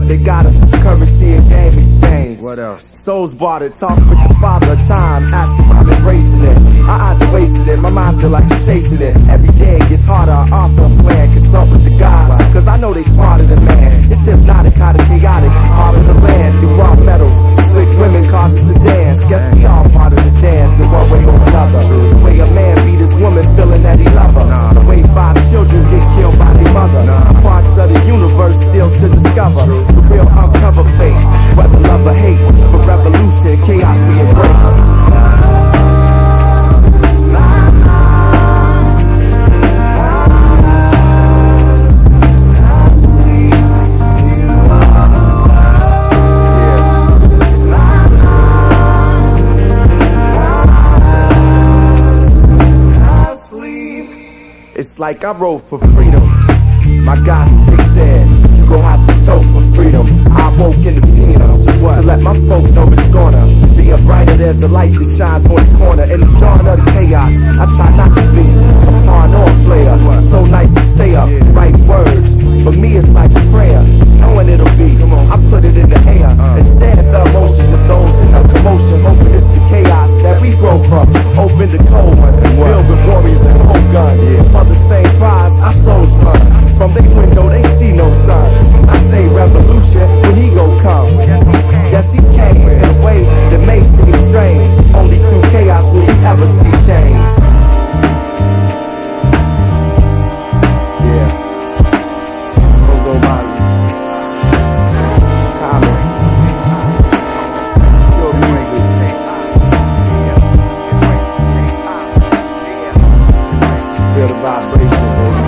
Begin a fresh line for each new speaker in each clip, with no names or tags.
but they got a currency and game exchange.
What else?
Souls bartered, talk with the father of time, ask if I'm embracing it. I either wasting it, my mind feel like I'm chasing it. Every day it gets harder, I author a plan, consult with the guys, cause I know they smarter than man. It's hypnotic, kinda chaotic, hard in the land, through raw metals, slick women cause us to dance. Guess we all part of the dance in one way or another. The way a man beat his woman, feeling that he love her. The way 5 children get killed by their mother. Parts of the universe still to discover. The real uncover fate, whether love or hate. For revolution, chaos we embrace. It's like I wrote for freedom. My God stick said, you gon' have to tote for freedom. I woke in the PM to let my folk know it's gonna be a brighter. There's a light that shines on the corner. In the dawn of the chaos, I try not to be a pawn or a player. So nice to stay up, write words. For me it's like a prayer, knowing it'll be. I put it in the air. Instead the emotions of those in the commotion. Hoping it's the chaos that we grow from. Open the cold one, filled with warriors that hold gun. For the same prize, our souls run. From their window they see no sun. I say revolution when he gon' come. Yes he came in a way that may seem strange. Only through chaos will we ever see change. Yeah. Those old bodies. Common. Pure music. Feel the vibration, baby.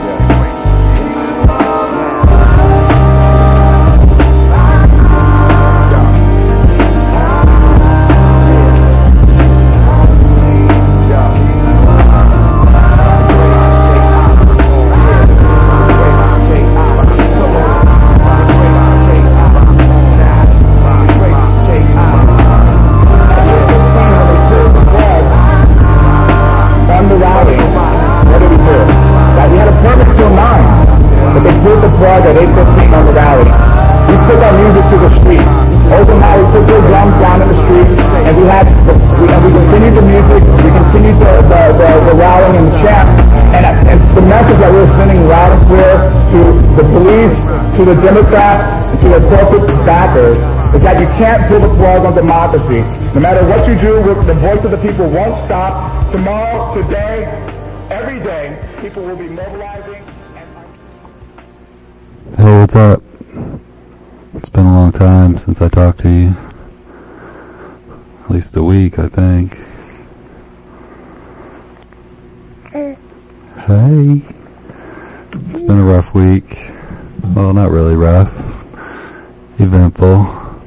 At 8:15 on the rally. We took our music to the street. Over now, we put their drums down in the street, and we continued the music, we continued the rallying and the chant, and the message that we're sending loud and clear to the police, to the Democrats, and to their corporate backers is that you can't pull the plug on democracy. No matter what you do, the voice of the people won't stop. Tomorrow, today, every day, people will be mobilizing.
Hey, what's up? It's been a long time since I talked to you. At least a week, I think. Hey. It's been a rough week. Well, not really rough. Eventful.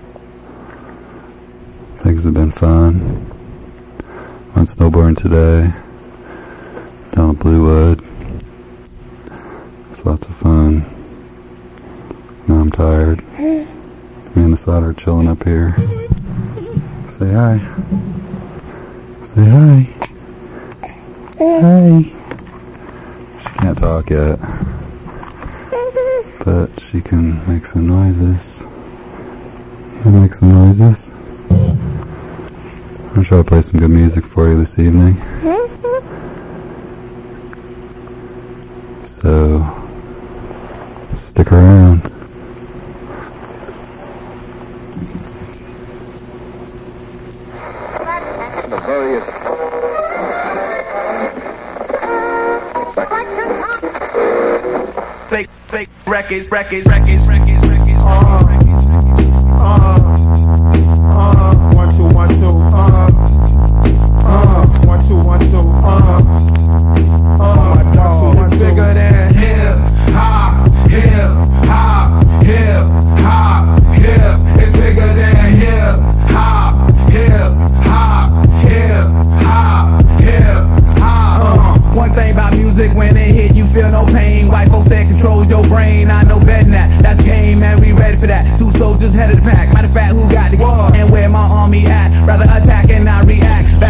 Things have been fun. Went snowboarding today. Down the Bluewood. It's lots of fun. Now I'm tired. Me and the side are chilling up here. Say hi. Say hi. Hi. She can't talk yet, but she can make some noises. You can make some noises. I'm gonna try to play some good music for you this evening. So, stick around.
Fake records. 1 2 1 2. 1 2 1 2. My dog is bigger than hip hop. It's bigger than hip hop. One thing about music, when it hit, you feel no pain. White folks say it controls your brain. I know better than that. That's game, man. We ready for that. 2 soldiers head of the pack. Matter of fact, who got the and where my army at? Rather attack and not react. Back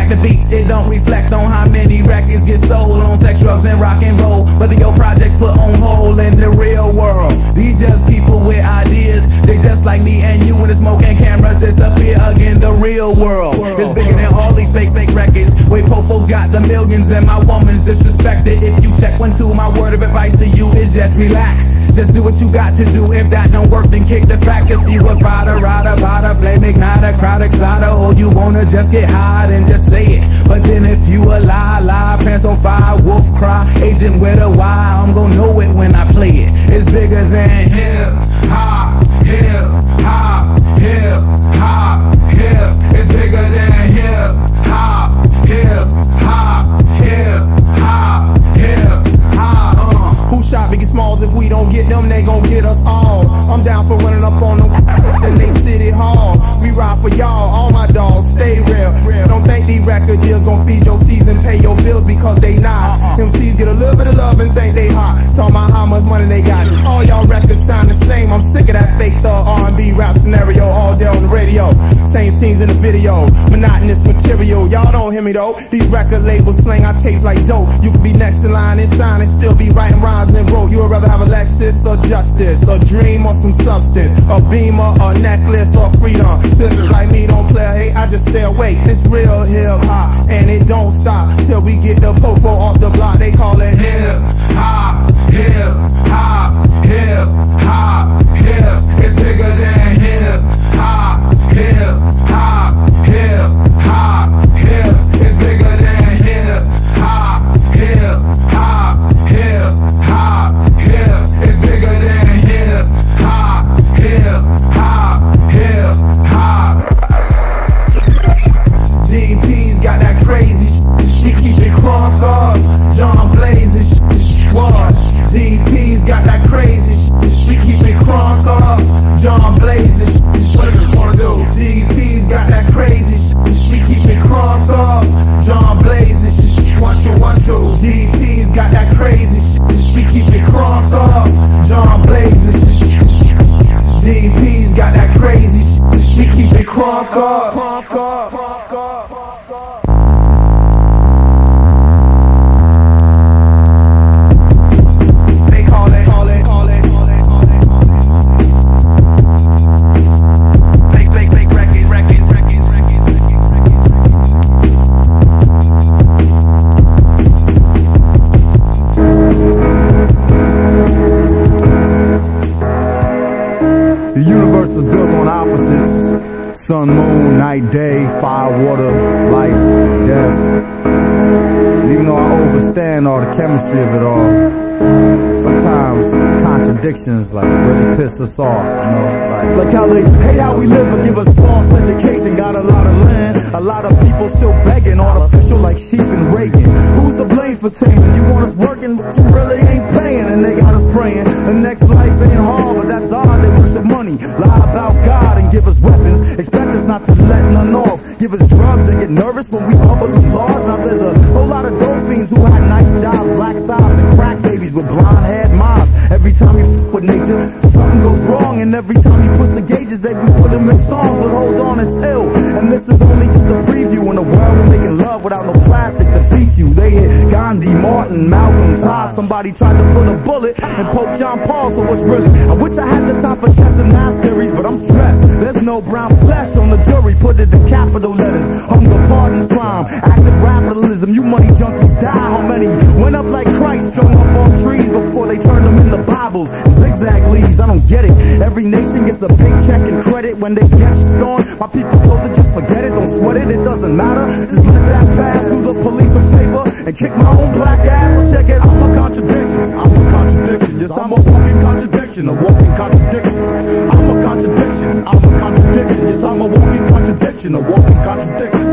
track the beats, it don't reflect on how many records get sold on sex, drugs, and rock and roll. Whether your projects put on hold in the real world. These just people with ideas, they just like me and you. When the smoke and cameras disappear again, the real world is bigger than all these fake records. Wait, po folks got the millions and my woman's disrespected. If you check 1, 2, my word of advice to you is just relax. Just do what you got to do. If that don't work, then kick the fact. If you a fighter, rider, flame igniter, crowd exciter, or you wanna just get high, then just say it. But then if you a lie, pants on fire, wolf cry, agent with a Y, I'm gon' know it when I play it. It's bigger than hip hop, hip hop, hip hop, hip. It's bigger than hip hop, hip hop, hip hop, hip hop.
Who shot Biggie Smalls? If we don't get them, they gon' get us all. I'm down for running up on them in they city hall. We ride for y'all, all my dogs, stay real. Don't think these record deals gon' feed your season, pay your bills because they not. MCs get a little bit of love and think they hot. Talking about how much money they got. All y'all records sound the same. I'm sick of that fake thug R&B rap scenario all day on the radio. Same scenes in the video, monotonous material. Y'all don't hear me though. These record labels slang our tapes like dope. You could be next in line and sign and still be writing rhymes and wrote. You would rather have a Lexus or justice, a dream or some substance, a beamer or necklace or freedom. Sisters like me don't play hate, I just stay awake. This real hip hop and it don't stop till we get the popo off the block. They call it hip hop, hip hop, hip hop, hip. It's bigger than hip hop, hip hop, hip hop, hip. It's bigger than hip hop, hip hop, hip hop, hip. It's bigger than hip hop, hip hop, hip hop. DP's got that crazy she keep it crunk up. John Blaze and what? DP's got that crazy we keep it crunk up. John Blaze and what do you wanna do? DP's got that crazy we keep it crunk up. John Blaze and 1, 2, 1, 2. DP's got that crazy we keep it crunk up. John Blaze and DP's got that crazy we keep it crunk up.
The universe is built on opposites. Sun, moon, night, day, fire, water, life, death. And even though I understand all the chemistry of it all, sometimes contradictions like really piss us off, you know? Like how they hate how we live but give us false education. Got a lot of land, a lot of people still begging, artificial like sheep and Reagan. Who's to blame for taming? You want us working but you really ain't paying, and they got us praying. The next life ain't hard, but that's odd. They worship money, lie about God and give us weapons. Expect us not to let none off. Give us drugs and get nervous when we bubble in laws. Now there's a whole lot of dope fiends who had nice jobs, black sobs and crack babies with blonde haired moms. Every time you f with nature, something goes wrong, and every time you push the gauges, they can put them in songs. But hold on, it's ill, and this is only just a preview. In a world where making love without no plastic defeats you. They hit Gandhi, Martin, Malcolm, Todd. Somebody tried to put a bullet in Pope John Paul. So what's really? I wish I had the time for chess and math theories, but I'm stressed. There's no brown flesh on the jury. Put it in capital letters. Hunger, pardons, crime, active capitalism. You money junkies die. How many went up like Christ, strung up on trees before they turned them into Bibles and zigzag leaves? I don't get it. Every nation gets a big check and credit when they get shit on. My people told to just forget it, don't sweat it, it doesn't matter. Just let that pass, do the police a favor and kick my own black ass. So check it, I'm a contradiction. I'm a contradiction. Yes, I'm a walking contradiction. A walking contradiction. I'm a contradiction. I'm a contradiction. Yes, I'm a walking contradiction. A walking contradiction.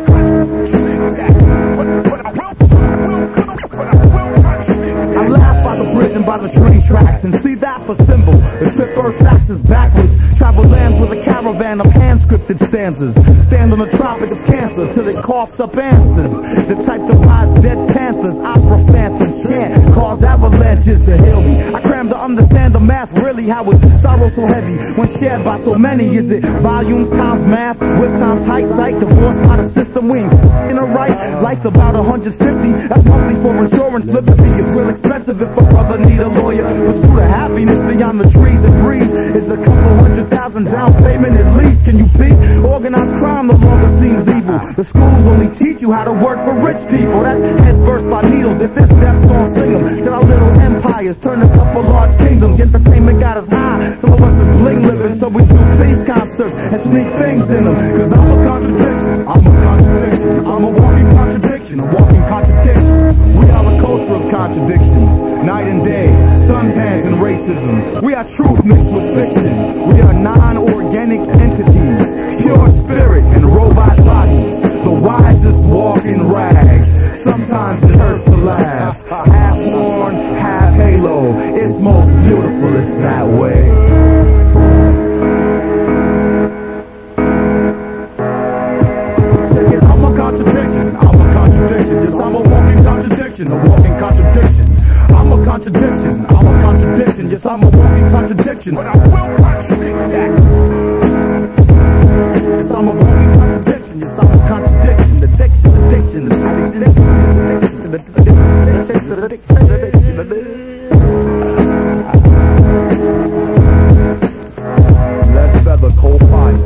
I laugh by the bridge and by the train tracks and see that for symbol. The trip earth axis backwards. Travel lands with a caravan of hand-scripted stanzas. Stand on the tropic of cancer till it coughs up answers. The type to rise dead panthers, opera phantoms chant, cause avalanches to heal me. I cram to understand the math, really how is sorrow so heavy when shared by so many? Is it volumes times math, with times height, sight, divorced by the system? system, we ain't f***ing it right. Life's about 150, that's monthly for insurance. Liberty is real expensive if a brother need a lawyer. Pursuit of happiness beyond the trees and breeze is a couple $100,000 down payment at least. Can you peek? Organized crime no longer seems evil. The schools only teach you how to work for rich people. That's heads burst by needles. If there's death songs, sing them. Till our little empires turn a couple large kingdoms. Entertainment got us high. Some of us is bling living, so we do peace concerts and sneak things in them. Cause I'm a contradiction. I'm a contradiction. I'm a walking contradiction. A walking contradiction. We are a culture of contradictions. Night and day, suntans and racism. We are truth mixed with fiction. We are non-organic entities. Pure spirit and robot bodies. The wisest walk in rags. Sometimes it hurts to laugh. Half horn, half halo. It's most beautiful, it's that way. Check it, I'm a contradiction. I'm a contradiction. Yes, I'm a walking contradiction. A walking contradiction. I'm a contradiction. I'm a contradiction. Yes, I'm a walking contradiction. But I will contradict that. Yes, I'm a walking contradiction. Yes, I'm a contradiction. Addiction. Lead feather, coal fires.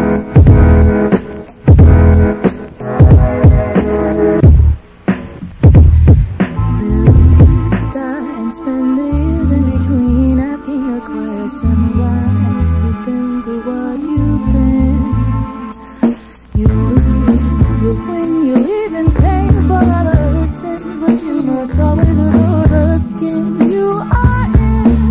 And spend the years in between asking the question why you've been through what you've been. You lose, you win, you even pay for other sins, but you must always know the skin you are in.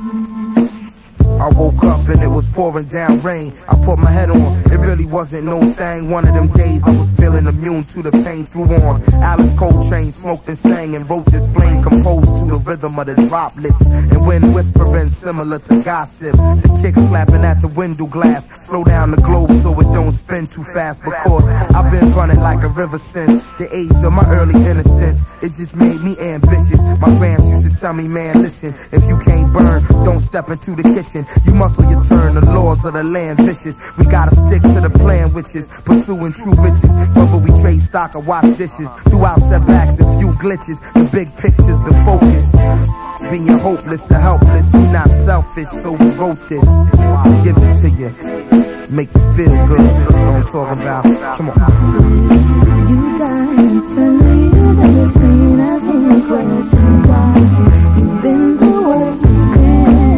I woke up and it was pouring down rain. I put my head on, it really wasn't no thing. One of them days I was feeling immune to the pain through on. Alice Coltrane smoked and sang and wrote this flame composed to the rhythm of the droplets. And when whispering similar to gossip, the kick slapping at the window glass. Slow down the globe so it don't spin too fast. Because I've been running like a river since the age of my early innocence. It just made me ambitious. My grands used to tell me, man, listen, if you can't burn, don't step into the kitchen. You muscle your turn, the laws of the land vicious. We gotta stick to the plan, which is pursuing true riches. Whether we trade stock or wash dishes, throughout setbacks and few glitches, the big picture's the focus. Being hopeless or helpless, we not selfish, so we wrote this. Give it to you, make you feel good. Know what I'm talking about? Come on.
You die and spend the years in between asking the question why you've been through what you've been.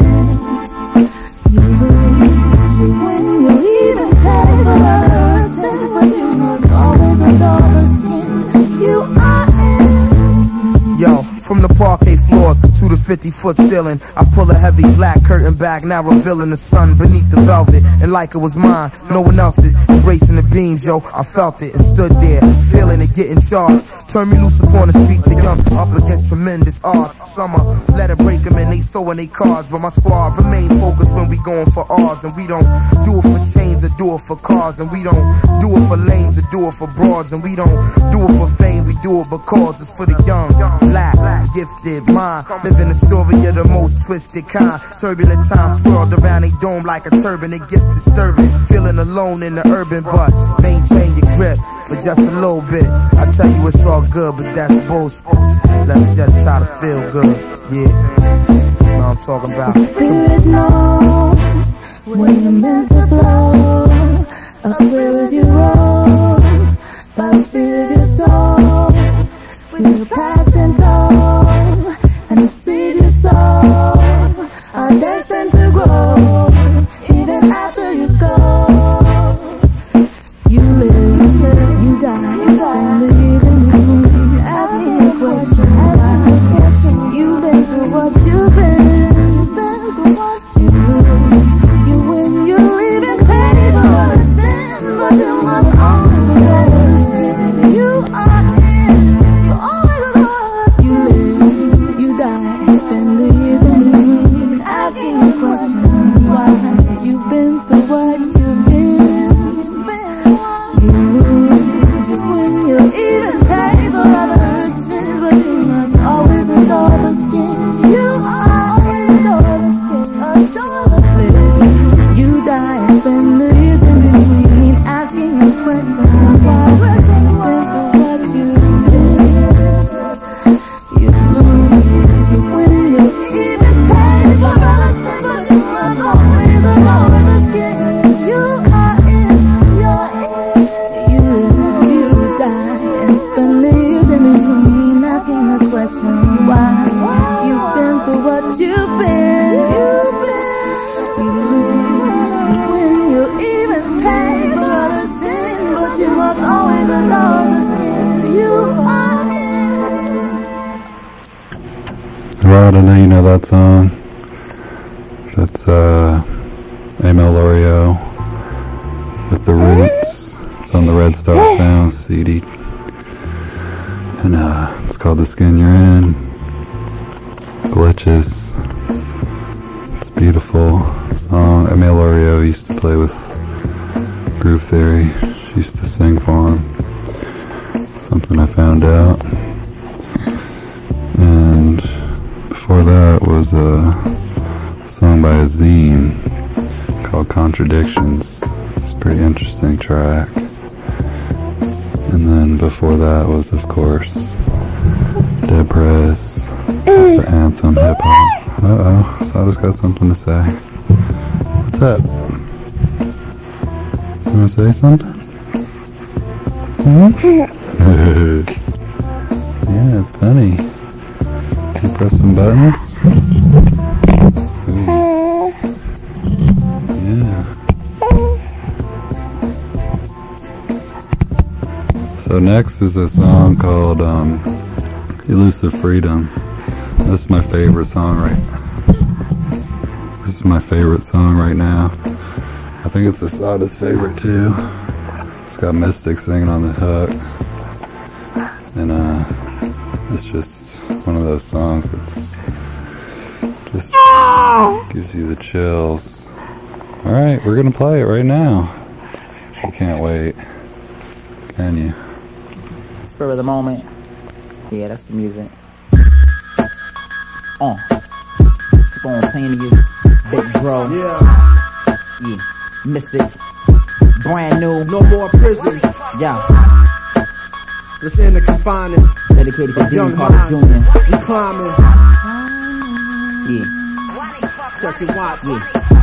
You lose, you win, you even pay for other sins, but you must always adore the skin you are in.
Yo, from the parquet floors to the 50-foot ceiling, I pull a heavy black curtain back, now revealing the sun beneath the velvet. And like it was mine, no one else's. Embracing the beams, yo, I felt it and stood there, feeling it, getting charged. Turn me loose upon the streets of young, up against tremendous odds. Summer, let it break them and they throwing they cards. But my squad remain focused when we going for ours. And we don't do it for chains or do it for cars. And we don't do it for lanes or do it for broads. And we don't do it for fame, we do it because it's for the young, black, gifted mind. Living the story of the most twisted kind. Turbulent times swirled around a dome like a turban. It gets disturbing, feeling alone in the urban. But maintain your grip for just a little bit. I tell you it's all good, but that's bullshit. Let's just try to feel good, yeah. Know what I'm talking about.
The spirit knows when you're meant to flow, up clear as you roll, by the seat of your soul. With your past in tow, and the seeds you sow are destined to grow, even after you go. You live, you die, spend the years in between asking the question why. You've been through what you've been, you lose, you win, you even pay for the sin, but you must always
Rod, I know you know that song. That's Emil Lorio with The Roots. It's on the Red Star Sound CD. And it's called The Skin You're In. Glitches. It's a beautiful song. Emil Lorio used to play with Groove Theory. She used to sing for him. Something I found out. And before that was a song by a zine called Contradictions. It's a pretty interesting track. And then before that was, of course, Dead Prez, the anthem hip hop. Uh-oh, Sada's got something to say. What's up? You wanna say something? Yeah, it's funny. Can you press some buttons? Ooh. Yeah. So next is a song called Elusive Freedom. This is my favorite song right now. I think it's Asada's favorite too. It's got Mystic singing on the hook. And it's just one of those songs that's just gives you the chills. Alright, we're gonna play it right now. You can't wait. Can you?
Spur of the moment. Yeah, that's the music. Spontaneous. Big bro.
Yeah.
Yeah. Mystic. Brand new.
No more prisons.
Yeah.
Let's end the confinement.
Dedicated to Dean Carter Jr.
We climbing.
Yeah.
Check your watch.
Yeah.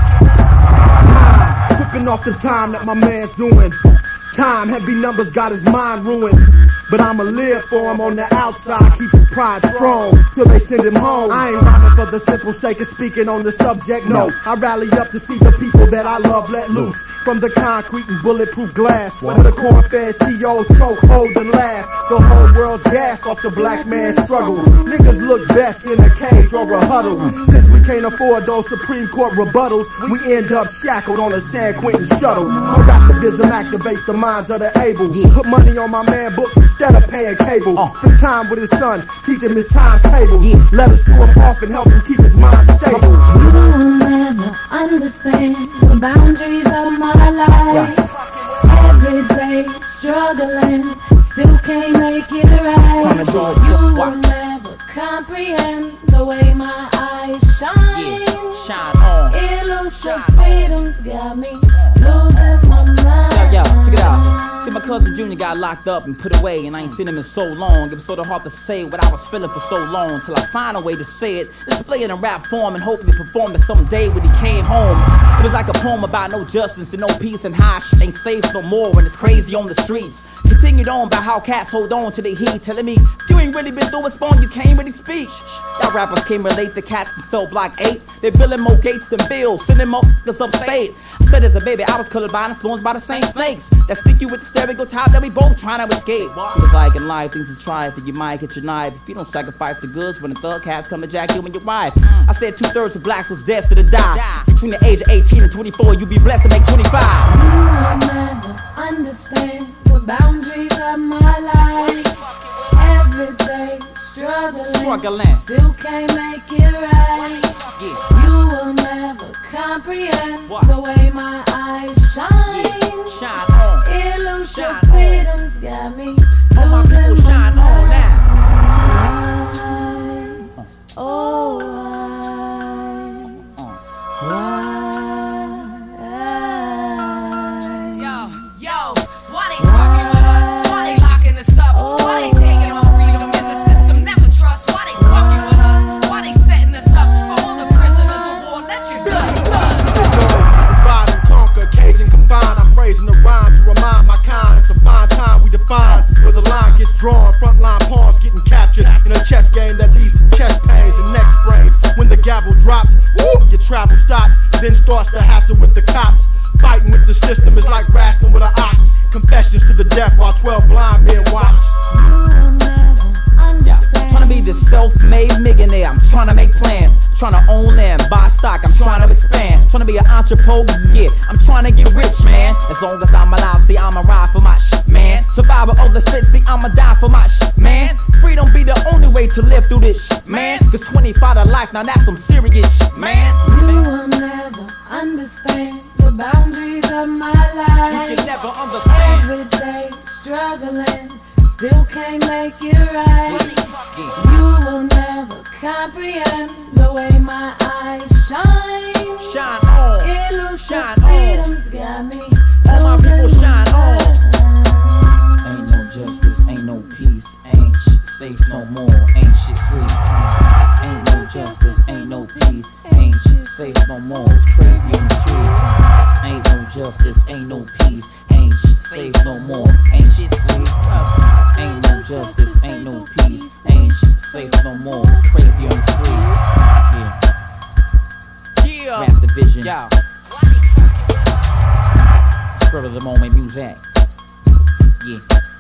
Time. Tripping off the time that my man's doing. Time, heavy numbers got his mind ruined. But I'ma live for him on the outside, keep his pride strong till they send him home. I ain't rhyming for the simple sake of speaking on the subject, no. I rally up to see the people that I love let loose from the concrete and bulletproof glass. Where the corn-fed CEOs choke, hold and laugh. The whole world's gassed off the black man's struggle. Niggas look best in a cage or a huddle. Since we can't afford those Supreme Court rebuttals, we end up shackled on a San Quentin shuttle. My activism activates the minds of the able. Put money on my man books instead of paying cable. Spend time with his son, teach him his times table. Let us do him off and help him keep his mind stable.
You will never understand the boundaries of my life. Every day struggling, still can't make it right. You will never comprehend the way my eyes shine. Elusive freedom's got me losing my mind.
Yo, check it out. See, my cousin Junior got locked up and put away, and I ain't seen him in so long. It was sort of hard to say what I was feeling for so long, till I find a way to say it, display it in rap form, and hopefully perform it someday when he came home. It was like a poem about no justice and no peace, and how shit ain't safe no more when it's crazy on the streets. Continued on by how cats hold on to the heat, telling me you ain't really been through a spawn, you can't really speak. Y'all rappers can't relate to cats in cell block 8. They're building more gates than bills, sending more f***ers upstate. I said as a baby I was colored by and influenced by the same snakes that stick you with the stereotype that we both trying to escape. It was like in life, things is tried, that you might get your knife if you don't sacrifice the goods when the thug cats come to jack you and your wife. I said 2/3 of blacks was destined to die. Between the age of 18 and 24, you be blessed to make 25.
You will never understand the boundaries of my life. Every day struggling, still can't make it right. You will never comprehend the way my eyes shine. Elusive freedom's got me losing my mind. Oh, why?
Yo, why they fucking with us? Why they locking us up? Why they taking our freedom in the system? Never trust. Why they fucking with us? Why they setting us up for all the prisoners of war? Let your guns buzz.
Divide and conquer, cage and confined. I'm phrasing the rhyme to remind my kind. It's a fine time we define where the line gets drawn. Frontline pawns getting captured in a chess game that leads to chest pains and neck sprains. When the gavel drops, woo, your travel stops. Then starts the hassle with the cops. Fighting with the system is like wrestling with an ox. Confessions to the death while 12 blind men watch.
Trying to be the self-made millionaire. I'm trying to make trying to own land, buy stock, I'm trying to expand. Trying to be an entrepreneur, yeah, I'm trying to get rich, man. As long as I'm alive, see, I'ma ride for my shit, man. Survival of the fit, see, I'ma die for my shit, man. Freedom be the only way to live through this shit, man. Cause 25 to life, now that's some serious shit, man.
You will never understand the boundaries of my life.
You can never understand.
Every day struggling, still can't make it right. You will never comprehend the way my eyes shine.
Shine on,
Illusion
shine
freedom's got me.
All my people shine on.
Ain't no justice, ain't no peace, ain't shit safe no more, ain't shit sweet. Ain't no justice, ain't no peace, ain't shit safe no more. It's crazy on the street. Ain't no justice, ain't no peace, ain't shit safe no more, ain't shit sweet. Ain't no justice, ain't no peace, ain't shit safe no more. It's crazy on the street.
Yeah.
Rap division.
Yeah.
Spirit of the moment music. Yeah.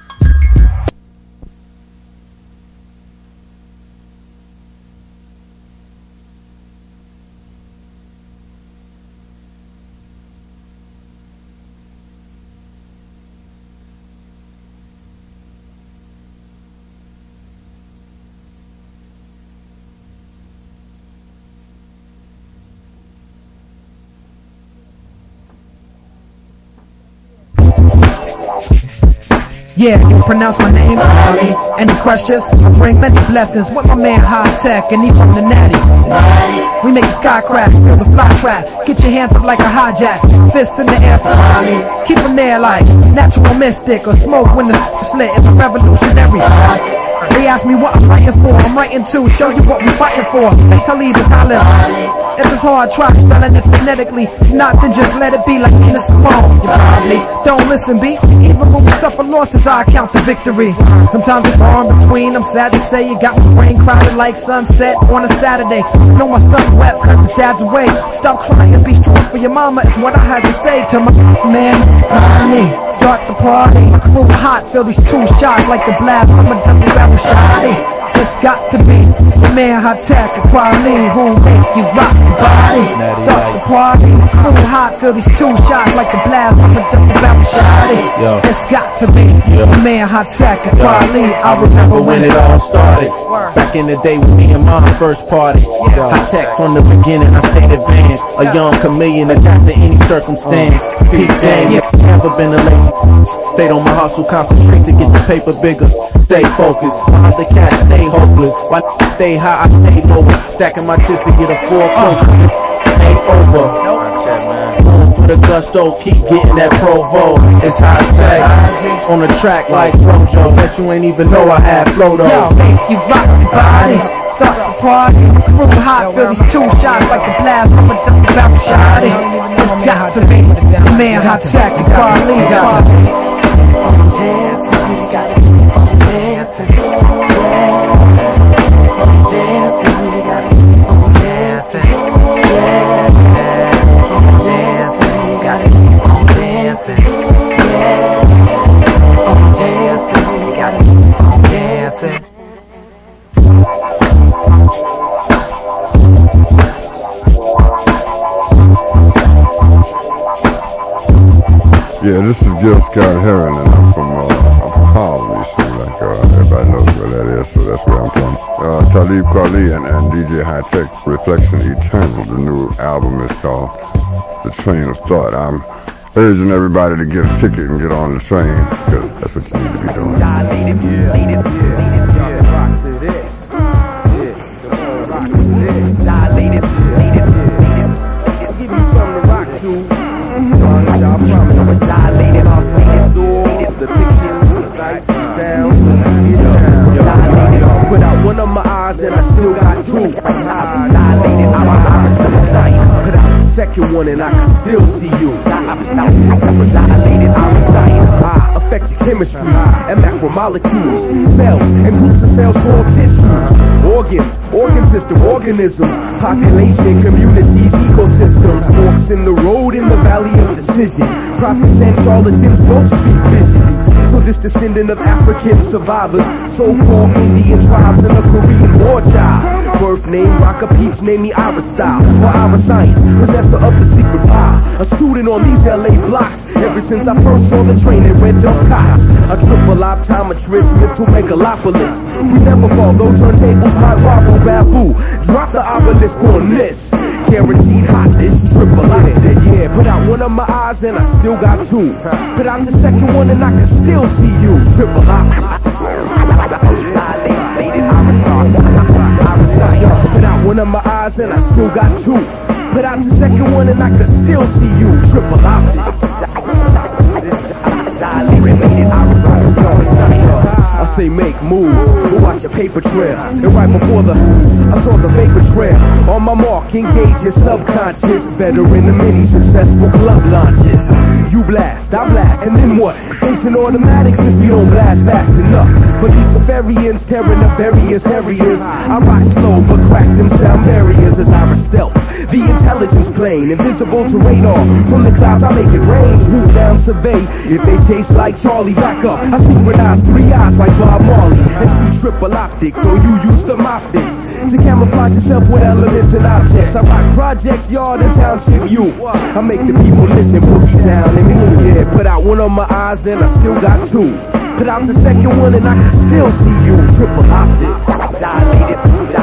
Yeah, you pronounce my name, Ali. Any questions? I bring many blessings with my man High Tech, and he from the Natty. We make the sky crack, feel the fly trap. Get your hands up like a hijack, fists in the air for Ali. Keep them there like natural mystic, or smoke when the slit is a revolutionary. They ask me what I'm writing for, I'm writing to show you what we fighting for. Say Talib is Talib. If it's hard, try spelling it phonetically. If not, then just let it be like Nina Simone. You probably don't listen, B. Even when we suffer losses, I count the victory. Sometimes it's far in between, I'm sad to say. You got my brain crowded like sunset on a Saturday. Know my son wept cause his dad's away. Stop crying, be strong for your mama is what I had to say to my man. Start the party, my crew hot, feel these two shots like the blast. I'm a double shotty. It's got to be the man High Tech and Quality who make you rock the body. Start the party, crew hot, feel these two shots like the blast. I'm a double shotty. It's got to be the man High Tech and Quality.
I remember when it all started. Back in the day when me and mom first party. High Tech from the beginning, I stayed advanced. A young chameleon, adapt to any circumstance. Peace game, never been a lazy. Stayed on my hustle, concentrate to get the paper bigger. Stay focused, while the cat stay hopeless. While I stay high, I stay low. Stacking my chips to get a full coach. Ain't over. Going for the gusto, keep getting that Provo. It's High Tech on the track like Flojo. Bet you ain't even know I had flow though.
Yo, make you rock the body. Start the party, crew hot, feel these two shots like the blast. I'm a double shotty. It's got to be the man High Tech and Quality.
Dancing, you gotta keep on dancing, yeah. Dancing, you gotta keep on dancing, yeah. Dancing, you gotta keep on dancing, yeah. Dancing, you gotta keep on dancing.
Yeah, this is Gil Scott Heron, and I'm from Harlem. You see, like everybody knows where that is, so that's where I'm from. Talib Kweli and DJ High Tech, Reflection Eternal. The new album is called The Train of Thought. I'm urging everybody to get a ticket and get on the train, because that's what you need to be doing.
Rocks to this. Rocks to this. I'll give you something to rock to. I promise. Dilated, absorb the picture, the sights, the sounds. Put out one of my eyes and I still got two. Dilated, put out the second one and I can still see you. Dilated, I affect your chemistry and macromolecules, cells and groups of cells called tissues, organ system, organisms, population, communities, ecosystems, forks in the road in the valley of decision. Prophets and charlatans both speak visions. So this descendant of African survivors, so-called Indian tribes and a Korean war child, birth name, rocker peeps name me Ira Style or Ira Science, possessor of the secret fire. A student on these LA blocks ever since I first saw the train in Red Dog Koch. A triple optometrist, mental megalopolis. We never fall, though turntables might wobble, baboo. Drop the obelisk on this. Guaranteed hotness, triple optic, yeah. Put out one of my eyes and I still got two. Put out the second one and I can still see you. Triple optics. Put out one of my eyes and I still got two. Put out the second one and I can still see you. Triple optics. I say make moves, but watch your paper trail. And right before I saw the vapor trail. On my mark, engage your subconscious. Veteran of many successful club launches. You blast, I blast, and then what? Facing automatics if we don't blast fast enough. For these Safarians tearing up various areas. I rock slow, but crack them sound barriers as I stealth. The intelligence plane, invisible to radar. From the clouds I make it rain. Swoop down, survey. If they chase like Charlie, back up. I synchronize 3 eyes like Bob Marley. And see triple optic, though you use them optics to camouflage yourself with elements and objects. I rock projects, yard and township youth. I make the people listen, boogie down and move. Yeah, put out one of my eyes and I still got two. Put out the second one and I can still see you. Triple optics. Dilated,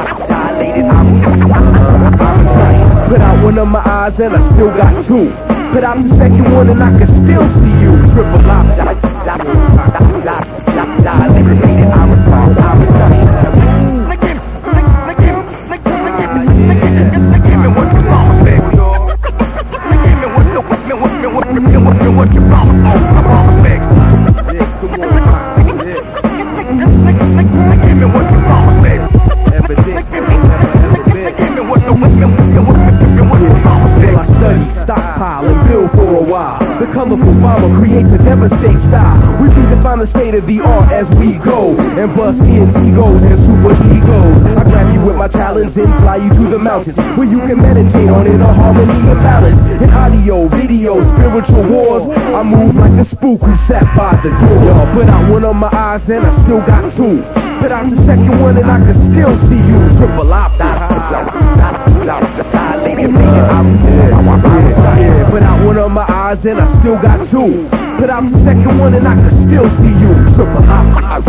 put out one of my eyes and I still got two. Put out the second one and I can still see you. Triple optics.
What you promised, give me what you promised, baby. Evidence, give me what you promised, baby.
I study, stockpile, and build for a while. The colorful bomber creates a devastating style. We redefine the state of the art as we go, and bust ends, egos, and super egos. I grab you with my talons and fly you to the mountains, where you can meditate on inner harmony and balance. In audio, video, spiritual wars, I move like the spook who sat by the door. Yo, put out one of my eyes and I still got two. Put out the second one and I can still see you. Triple optics. Put out one of my eyes and I still got two. Put out the second one and I can still see you. Triple optics.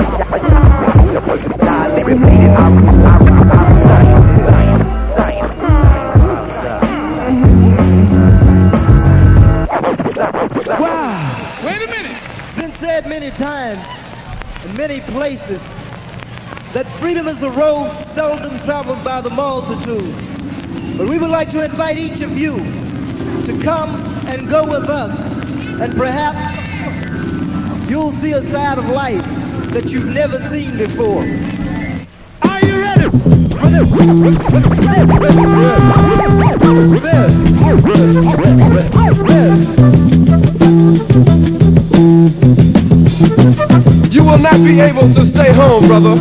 Wow! Wait a minute! It's been said many times in many places that freedom is a road seldom traveled by the multitude. But we would like to invite each of you to come and go with us, and perhaps you'll see a side of life that you've never seen before. Are you ready?
You will not be able to stay home, brother.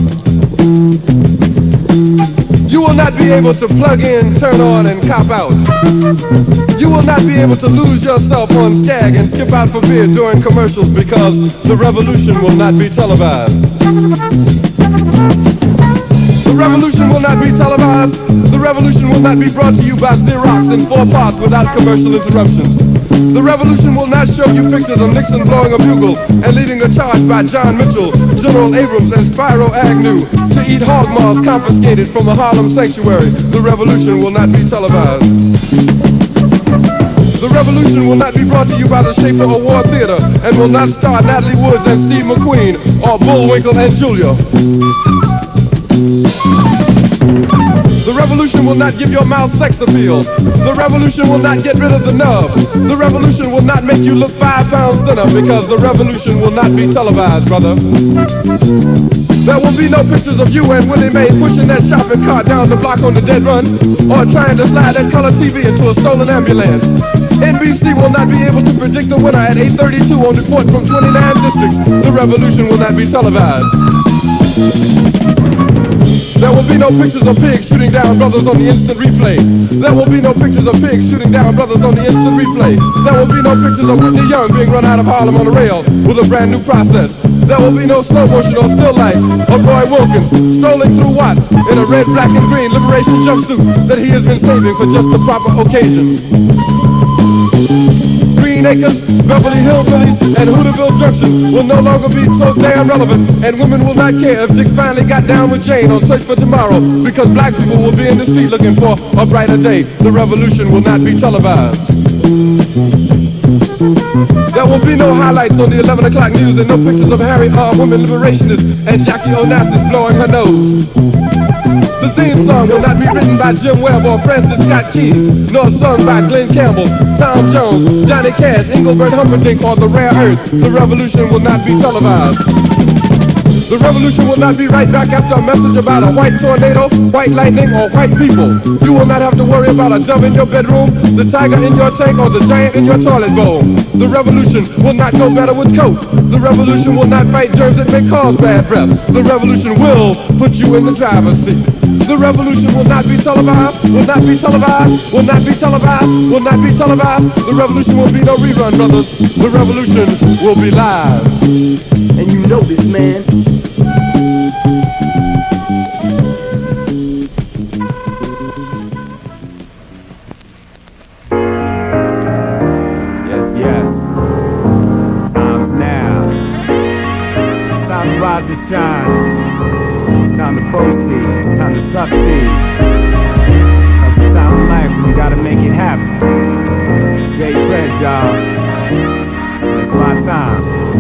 You will not be able to plug in, turn on, and cop out. You will not be able to lose yourself on Skag and skip out for beer during commercials because the revolution will not be televised. The revolution will not be televised. The revolution will not be brought to you by Xerox in 4 parts without commercial interruptions. The revolution will not show you pictures of Nixon blowing a bugle and leading a charge by John Mitchell, General Abrams, and Spyro Agnew to eat hog maws confiscated from a Harlem sanctuary. The revolution will not be televised. The revolution will not be brought to you by the Schaefer Award Theater and will not star Natalie Woods and Steve McQueen or Bullwinkle and Julia. The revolution will not give your mouth sex appeal. The revolution will not get rid of the nubs. The revolution will not make you look 5 pounds thinner because the revolution will not be televised, brother. There will be no pictures of you and Willie Mae pushing that shopping cart down the block on the dead run or trying to slide that color TV into a stolen ambulance. NBC will not be able to predict the winner at 8:32 on report from 29 districts. The revolution will not be televised. There will be no pictures of pigs shooting down brothers on the instant replay. There will be no pictures of pigs shooting down brothers on the instant replay. There will be no pictures of Whitney Young being run out of Harlem on a rail with a brand new process. There will be no slow motion or still lights of Roy Wilkins strolling through Watts in a red, black, and green liberation jumpsuit that he has been saving for just the proper occasion. Green Acres, Beverly Hillbillies, and Hooterville Junction will no longer be so damn relevant, and women will not care if Dick finally got down with Jane on Search for Tomorrow, because black people will be in the street looking for a brighter day. The revolution will not be televised. There will be no highlights on the 11 o'clock news and no pictures of Harry R. Women liberationists and Jackie Onassis blowing her nose. The theme song will not be written by Jim Webb or Francis Scott Keys, nor sung by Glenn Campbell, Tom Jones, Johnny Cash, Engelbert Humperdinck, or The Rare Earth. The revolution will not be televised. The revolution will not be right back after a message about a white tornado, white lightning, or white people. You will not have to worry about a dove in your bedroom, the tiger in your tank, or the giant in your toilet bowl. The revolution will not go better with coke. The revolution will not fight germs that may cause bad breath. The revolution will put you in the driver's seat. The revolution will not be televised, will not be televised, will not be televised, will not be televised. The revolution will be no rerun, brothers. The revolution will be live.
And you know this, man.
Yes, yes. Time's now. It's time to rise and shine. It's time to proceed. It's time to succeed. Comes a time in life when you gotta make it happen. Stay treasure, y'all. It's my time.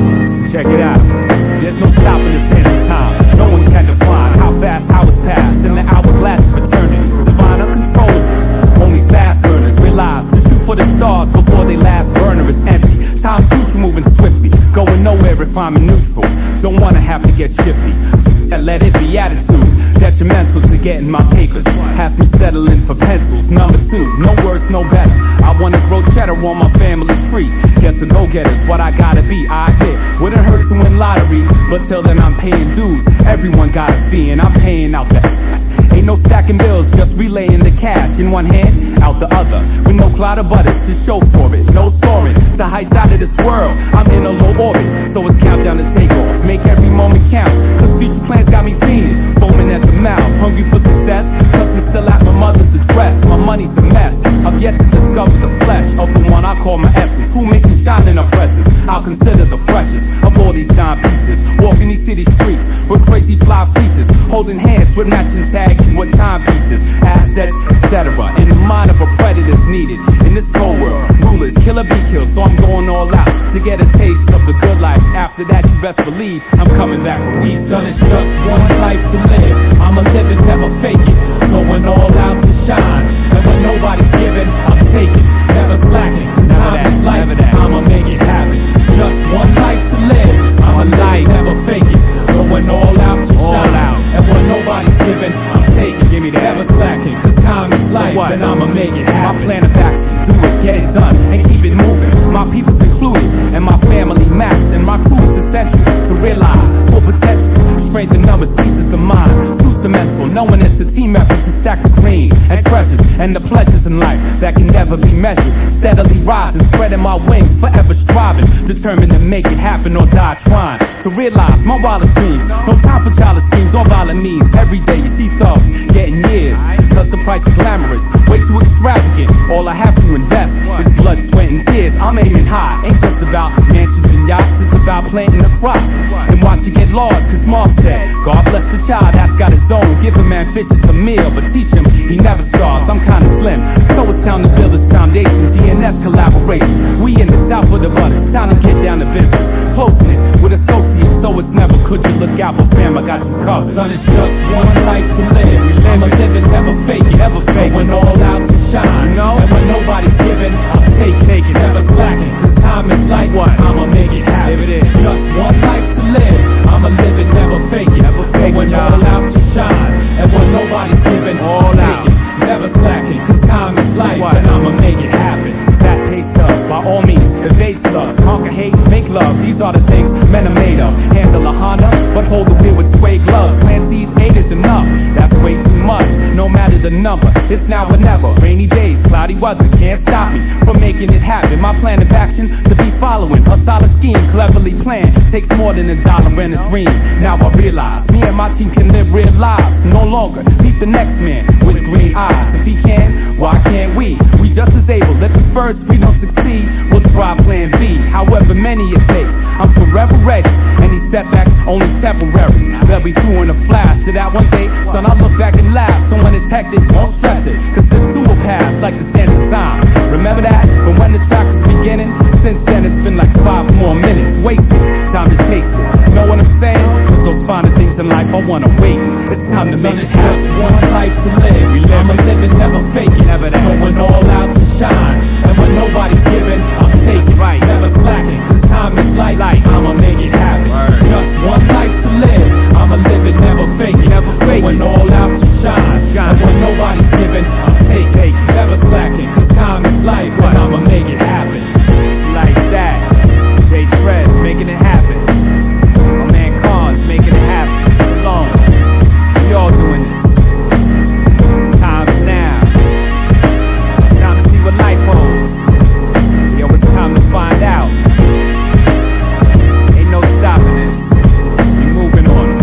So check it out. There's no stopping the sands of time. No one can define how fast hours pass in the hourglass of eternity. Divine, uncontrollable. Only fast learners realize to shoot for the stars before they last burner is empty. Time's future moving swiftly, going nowhere if I'm in neutral. Don't wanna have to get shifty. Let it be attitude, detrimental to getting my papers. Has me settling for pencils. Number 2, no worse, no better. I wanna grow cheddar on my family tree. Guess the go-getter's what I gotta be. I admit, wouldn't hurt to win lottery, but till then I'm paying dues. Everyone got a fee and I'm paying out the ass. Ain't no stacking bills, just relaying the cash in one hand, out the other, with no cloud of butters to show for it. No soaring to heights out of this world. I'm in a low orbit, so it's countdown to take off. Make every moment count, cause future plans got me fiending, foaming at the mouth, hungry for success. Cause I'm still at my mother's address. My money's a mess. I've yet to discover the flesh of the one I call my essence. Who make me shine in her presence? I'll consider the freshest of all these dime pieces. Walking these city streets with crazy fly fleeces, holding hands with matching tags and with timepieces, assets, etc. And the mind of a predator's needed in this cold world. Rulers, killer be killed, so I'm going all out to get a taste of the good life. After that, you best believe I'm coming back for weed. Son, it's just one life to live. I'ma live it, never fake it. Going all out to shine. And when nobody's giving, I'm taking. Never slacking, cause time is life. I'ma make it happen. Just one life to live. I'ma live, never fake it. Going all out to shine. And when nobody's giving, I'm taking. Give me that. Never slacking, cause time is life. And I'ma make it happen. My plan of action, do it, get it done, and keep it moving. My people's included, and my family max, and my crew is essential to realize full potential. Strength in numbers eases the mind, suits the mental, knowing it's a team effort to stack the green and treasures and the pleasures in life that can never be measured. Steadily rising, spreading my wings, forever striving, determined to make it happen or die trying to realize my wildest dreams. No time for childish schemes or violent means. Every day you see thugs getting years, cause the price is glamorous, way too extravagant. All I have to invest is blood, sweat, and tears. I'm aiming high, ain't just about mansions and yachts, it's about planting a crop and watch it get large. Cause mom said, God bless the child that's got his own. Give a man fish, it's a meal, but teach him he never starves. I'm kinda slim, so it's time to build this foundation. GNS collaboration, we in the south of the butt. It's time to get down to business, close-knit with associates, so it's never could you look out, but fam, I got you covered. Son, it's just one life to live. I'ma live it, never fake it, never fake. Going all out to shine, you know? And when nobody's giving, I'm taking, never slacking. Cause time is like what? I'ma make it happen. It is just one life to live. I'ma live it, never fake it, never fake. Going all out to shine. And when nobody's giving, all out, never slacking. Cause time is life, and I'ma make it happen. That pay stuff, by all means, evade slugs, conquer hate, make love. These are the things men are made of. Handle a Honda, but hold the wheel with suede gloves. Plant seeds, 8 is enough. That's It's now or never. Rainy days, cloudy weather, can't stop me from making it happen. My plan of action to be following a solid scheme, cleverly planned. Takes more than $1 and a dream. Now I realize me and my team can live real lives. No longer meet the next man with green eyes. If he can, why can't we? We just as able. If at first we don't succeed, we'll try plan B. However many it takes, I'm forever ready. Any setbacks, only temporary. They'll be through in a flash. So that one day, son, I'll look back and laugh. So when it's hectic, won't stress it, cause this too will pass like the sands of time. Remember that? From when the track was beginning? Since then it's been like 5 more minutes wasted. Time to taste it. Know what I'm saying? Cause those finer things in life I wanna wait. It's time to make it happen. Just one life to live. I'ma live it, never fake it. Never that. Going all out to shine. And when nobody's giving, I'm taking right. Never slacking, cause time is light. I'ma make it happen. Just one life to live. I'ma live it, never fake it. Never fake it. Going all out to shine. And when nobody's giving, I'm taking. Never slacking, cause time is life. But I'ma make it happen. It's like that. J. Trez making it happen. My man Khan's making it happen. It's alone. We all doing this. Time's now. It's time to see what life holds. Yo, it's time to find out. Ain't no stopping this. We moving on.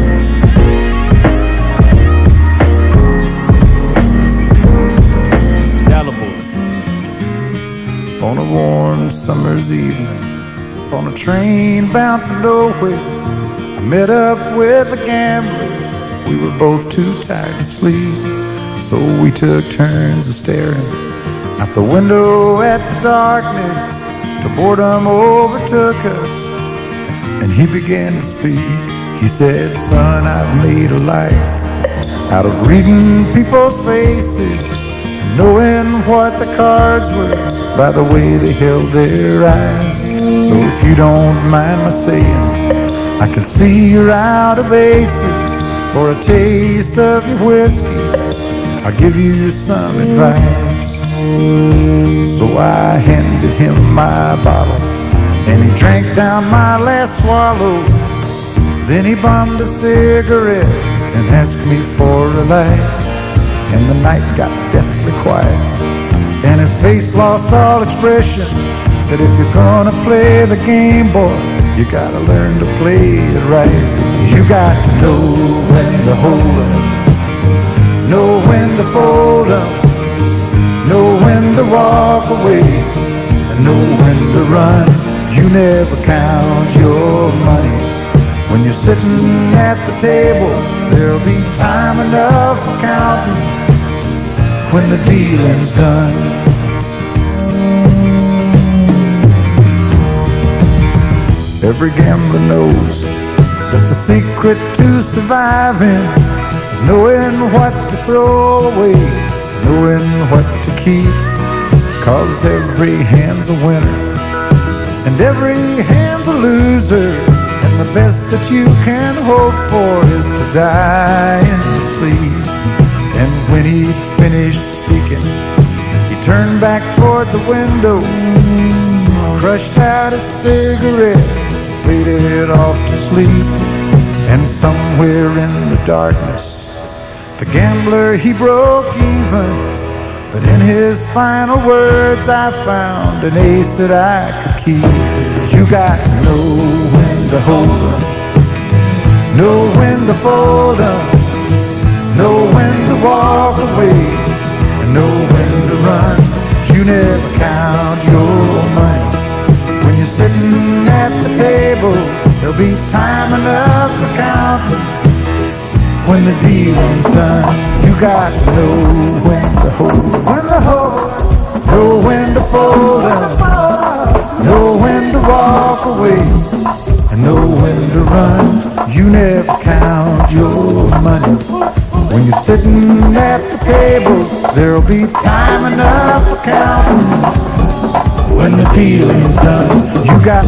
Delables.
On a warm summer's evening, on a train bound for nowhere, I met up with a gambler. We were both too tired to sleep, so we took turns of staring out the window at the darkness till boredom overtook us, and he began to speak. He said, "Son, I've made a life out of reading people's faces and knowing what the cards were by the way they held their eyes. So if you don't mind my saying, I can see you're out of aces. For a taste of your whiskey, I'll give you some advice." So I handed him my bottle, and he drank down my last swallow. Then he bummed a cigarette and asked me for a light. And the night got deathly quiet, and his face lost all expression. Said, "If you're gonna play the game, boy, you gotta learn to play it right. You got to know when to hold 'em, know when to fold 'em, know when to walk away, and know when to run. You never count your money. When you're sitting at the table, there'll be time enough for counting when the dealing's done." Every gambler knows that the secret to surviving is knowing what to throw away, knowing what to keep. 'Cause every hand's a winner and every hand's a loser, and the best that you can hope for is to die in your sleep. And when he'd finished speaking, he turned back toward the window, crushed out a cigarette, faded off to sleep. And somewhere in the darkness, the gambler, he broke even. But in his final words, I found an ace that I could keep. You got to know when to hold 'em, know when to fold 'em, know when to walk away, and know when to run. You never count your money. When you're sitting at the table, there'll be time enough for counting when the dealing's done. You got to know when to hold 'em, when to hold 'em, know when to fold 'em, know when to walk away, and know when to run. You never count your money. When you're sitting at the table, there'll be time enough for counting when the dealing's done. You got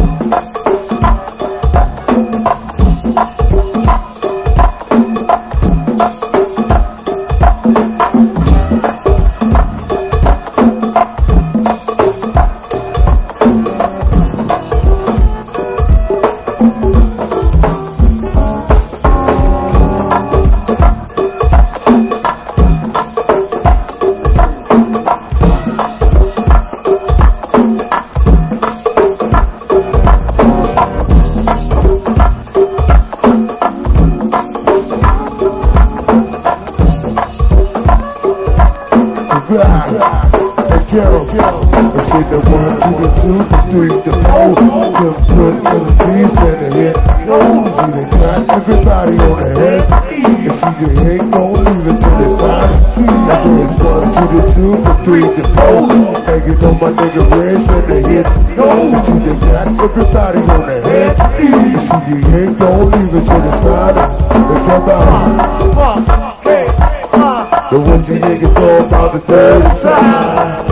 kill. I said the 1 to the 2, the 3, the 4. Them put MCs in the hit. See, they got everybody on their heads. And see, they ain't gon' leave it till they find it. Now there's 1 to the 2, the 3, the 4. Hanging on my nigga Reds in the hit. See, they got everybody on their heads. And see, they ain't gon' leave it till they find it. They come out. But what you niggas know about the third side?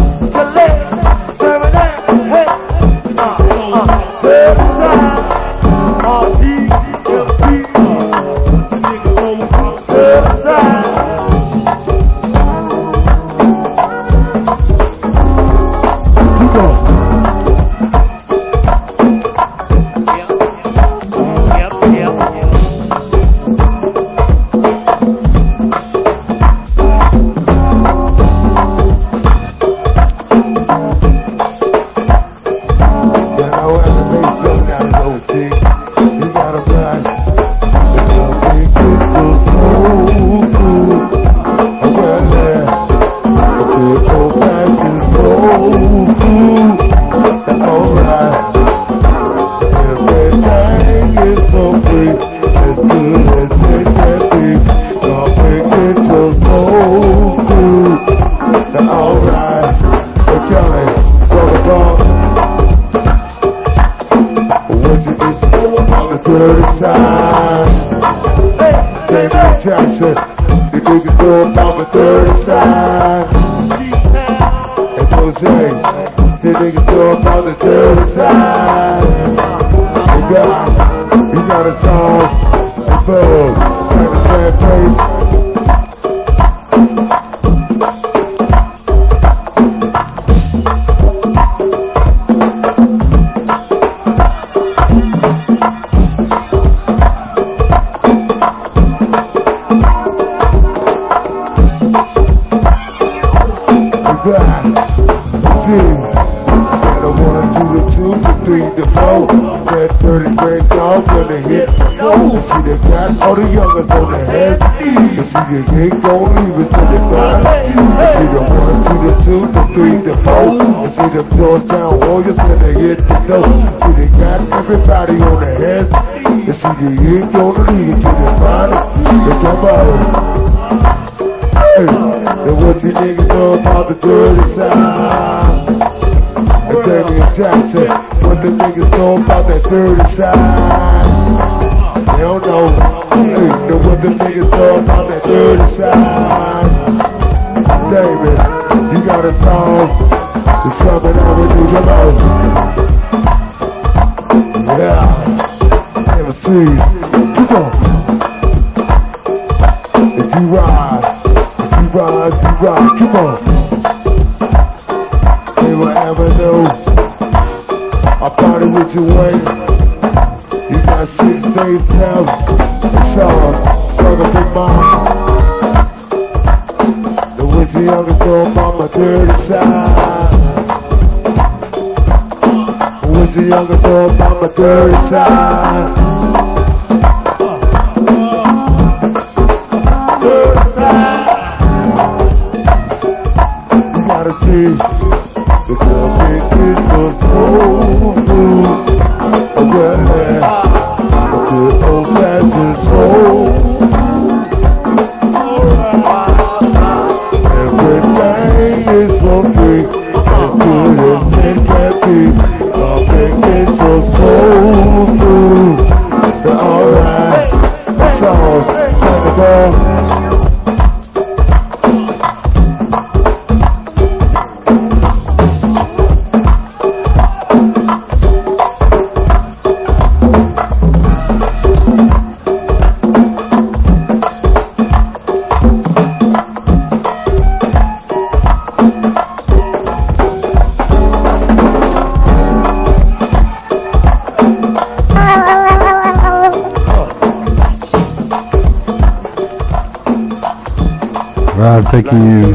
Taking you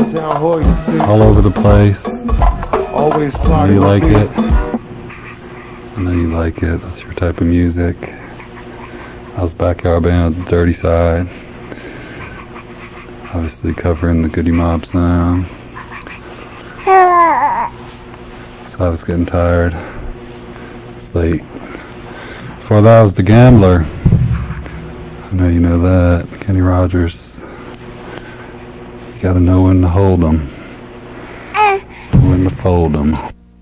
all over the place. I know you like it. I know you like it. That's your type of music. I was backyard band with the Dirty Side. Obviously covering the Goody Mob sound. So I was getting tired. It's late. Before that was The Gambler. I know you know that. Kenny Rogers. You gotta know when to hold 'em. When to fold 'em.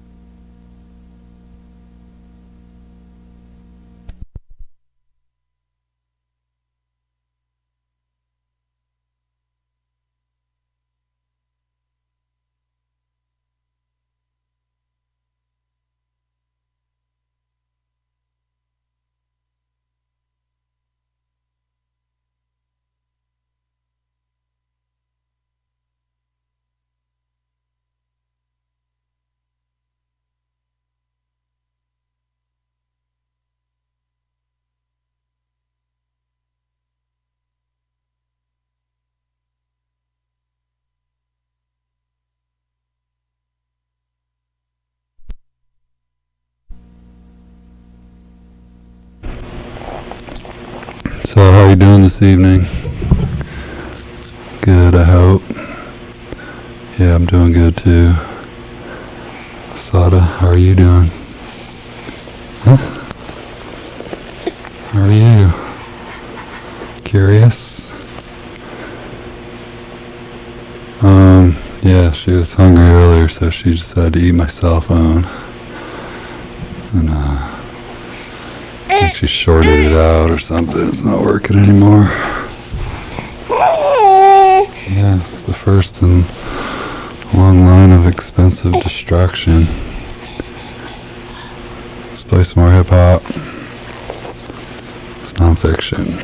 So how are you doing this evening? Good, I hope. Yeah, I'm doing good too. Sada, how are you doing? Huh? How are you? Curious? Yeah, she was hungry earlier, so she decided to eat my cell phone. And I think she shorted it out or something. It's not working anymore. Yeah, it's the first in a long line of expensive distraction. Let's play some more hip hop. It's nonfiction.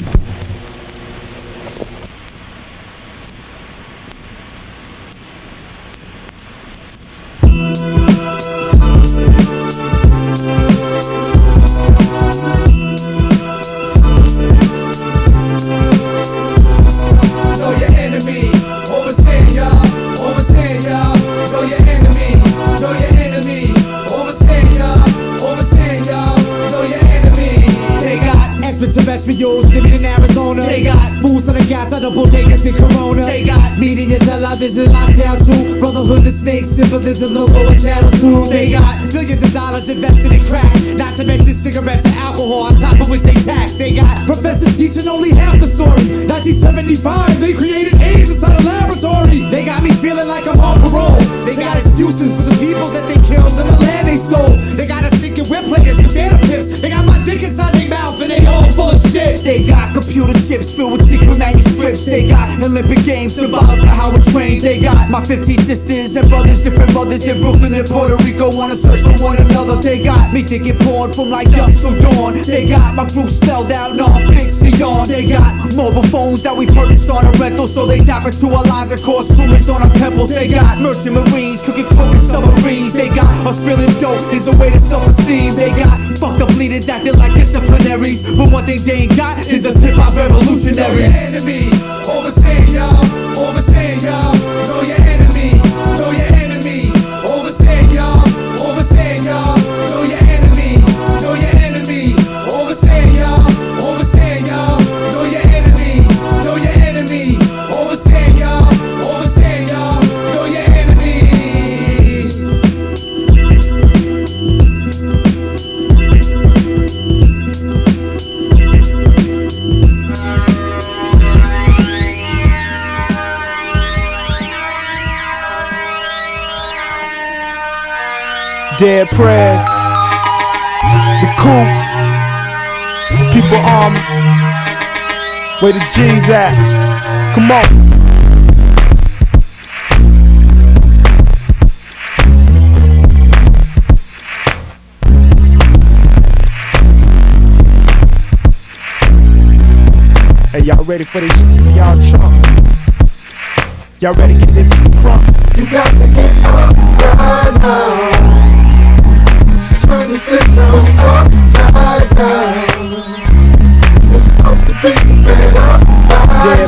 Living in Arizona, they got fools on the gas out of bodegas in Corona. They got media, television, lockdown too. Brotherhood, the snake, symbolism, logo, and channel 2. They got billions of dollars invested in crack, not to mention cigarettes and alcohol, on top of which they tax. They got professors teaching only half the story. 1975, they created AIDS inside a laboratory. They got me feeling like I'm on parole. They got excuses for the people that they killed and the land they stole. They got us thinking we're players, but they're the pimps. They got my dick inside their mouth and they all full of shit. They got computer chips filled with secret manuscripts. They got Olympic games symbolic of how we're trained. They got my 15 sisters and brothers, different mothers in Brooklyn and Puerto Rico, wanna search for one another. They got me thinking porn from like dusk till dawn. They got my group spelled out, non-fiction. They got mobile phones that we purchased on a rental, so they tap into our lines and cause rumors on our temples. They got merchant marines cooking coke in submarines. They got us feeling dope is a way to self-esteem. They got fucked up leaders acting like disciplinaries, but one thing they ain't got is us hip-hop revolutionaries. Know your enemy, overstand y'all, overstand y'all. Know your enemy, know your enemy, overstand y'all, overstand y'all. Know your enemy, know your enemy, overstand y'all, overstand y'all. Know your enemy, know your enemy, overstand y'all, overstand y'all. Know your enemy.
Dead prayers, the coup, people army, where the G's at, come on. Hey, y'all ready for this shit? Y'all Trump. Y'all ready to get this crunk? You got to get up right now. Turn the system upside down. It's supposed to be better by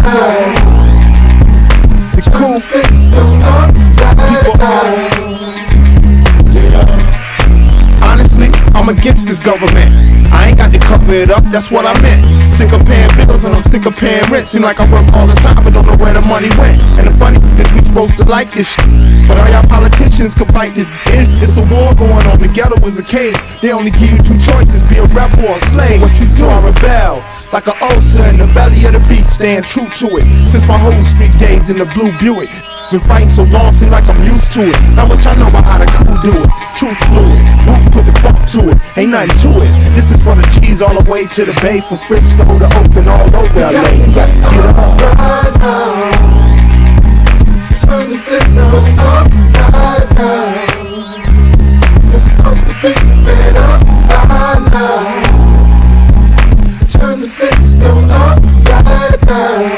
now. It's cool. System upside down. Yeah. Honestly, I'm against this government. I ain't got the cup
it up, that's what I meant. Sick of paying bills and I'm sick of paying rent. Seem like I work all the time but don't know where the money went. And the funny is we supposed to like this shit, but all y'all politicians can bite this in. It's a war going on, the ghetto is a cage. They only give you two choices, be a rebel or a slave. So what you do? I rebel, like an ulcer in the belly of the beast, staying true to it. Since my whole street days in the blue Buick. Been fighting so long, seem like I'm used to it. Now what y'all know about how the crew do it. Truth fluid, Booth put the fuck to it. Ain't nothing to it. This is for the G's all the way to the Bay, from Frisco to Oakland, all over LA. Get up right now. Turn the system upside down. You're supposed to be fed up by now. Turn the system upside down.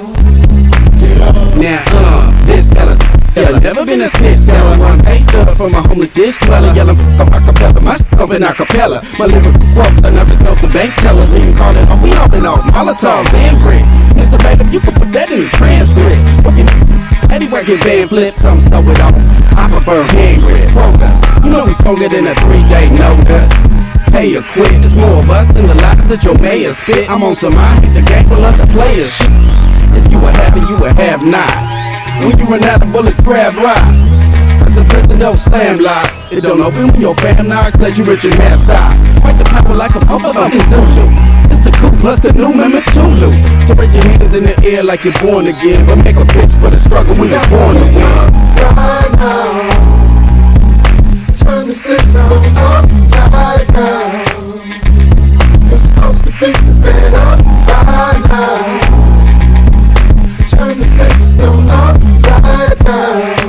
Now, this fella's never been a snitch. Telling one pay stub from a homeless dish dweller. Yelling on acapella, my shit up in acapella. My lyrical quote, I never know the bank tellers. And you call it off, we off and off, Molotovs and bricks. Mr. Bader, you can put that in the transcript. Eddie working van flips, some stuff it on. I prefer hand grips, quotas. You know we stronger than a 3-day notice. Pay or quit, there's more of us than the lies that your mayor spit. I'm on some I hate the game full of the players shit. It's you a have and you a have not. When you run out of bullets, grab rocks. Cause the prison don't slam locks. It don't open when your fam knocks, unless you rich and have stocks. Fight the power like a motherfucking Zulu. It's the coup plus the new Mehmet Tulu. So raise your hands in the air like you're born again, but make a pitch for the struggle when you're born to win.
Right now, turn the system upside down. You're supposed to be fed up by now. Turn the system upside down.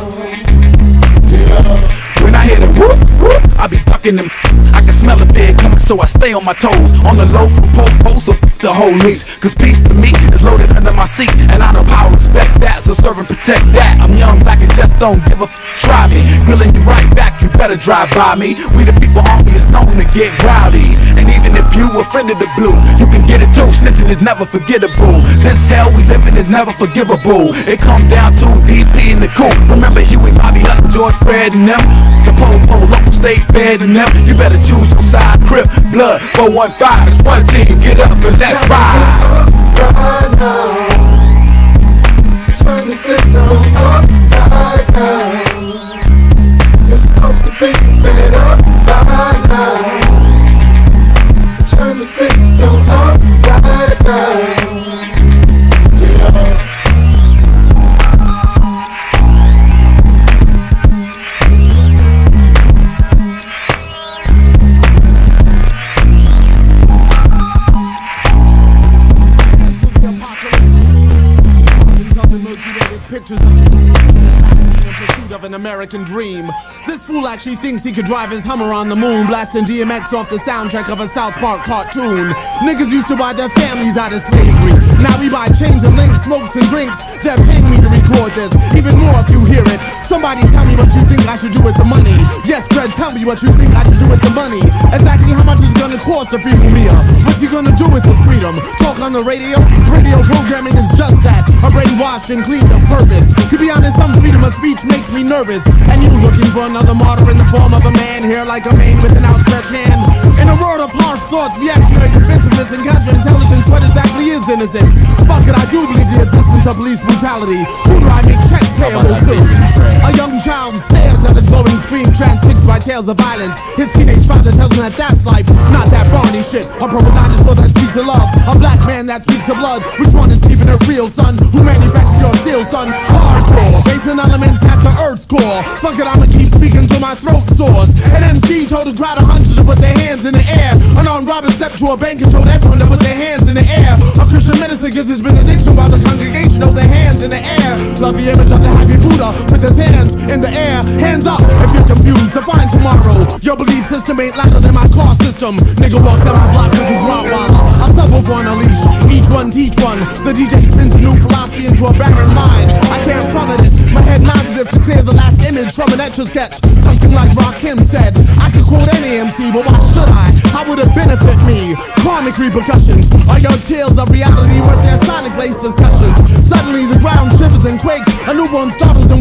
When I hear the whoop, whoop, I be ducking them. I can smell a bed coming, so I stay on my toes. On the low from post of the whole lease. Cause peace to me is loaded under my seat, and I know power respect that, so serve and protect that. I'm young, black, and just don't give a try me. Grilling you right back, you better drive by me. We the people army is known to get rowdy. And even if you a friend of the blue, you can get it too. Snitching is never forgettable. This hell we live in is never forgivable. It come down to DP in the coop. Remember Huey, Bobby, Hutton, George, Fred, and them. The pole, local, state, fed, and them. You better choose your side, Crip, Blood, 415. It's one team, get up and let's ride.
Right now, turn the system upside down. You're supposed to be fed up by now. Turn the system upside down.
Pictures of in pursuit of an American dream. This fool actually thinks he could drive his Hummer on the moon, blasting DMX off the soundtrack of a South Park cartoon. Niggas used to buy their families out of slavery. Now we buy chains and links, smokes and drinks. They're paying me to record this. Even more if you hear it. Somebody tell me what you think I should do with the money. Yes, Greg, tell me what you think I should do with the money. Exactly how much is it gonna cost to free Mumia? What's he gonna do with this freedom? Talk on the radio? Radio programming is just that. A brainwashed and clean of purpose. To be honest, some freedom of speech makes me nervous. And you looking for another martyr in the form of a man here like a man with an outstretched hand. In a world of harsh thoughts, reactionary defensiveness, and counterintelligence, what exactly is innocence? Fuck it, I do believe the existence of police brutality. Who do I make checks payable to? A young child stares at a glowing screen, transfixed by tales of violence. His teenage father tells him that that's life, not that Barney shit. A propagandist that speaks of love, a black man that speaks of blood. Which one is even a real son? Who manufactured your steel, son? Hardcore, basing elements at the earth's core. Fuck it, I'ma keep speaking till my throat sores. An MC told a crowd of hundreds to put their hands in the air. An armed robber stepped to a bank and told everyone to put their hands in the air. A Christian minister gives his benediction while the congregation hold their hands in the air. Love the image of the happy Buddha with his hands in the air. Hands up if you're confused, define tomorrow. Your belief system ain't louder than my car system. Nigga walk down my block with his Rottweiler. A subwoofer on a leash, each one teach one. The DJ spins a new philosophy into a barren mind. I can't follow it, my head nods as if to clear the last image from an etch-a-sketch. Something like Rakim said, I could quote any MC, but why should I? How would it benefit me? Karmic repercussions. Are your tales of reality worth their sonic lace discussions? Suddenly the ground shivers and quakes, a newborn startles and wakes.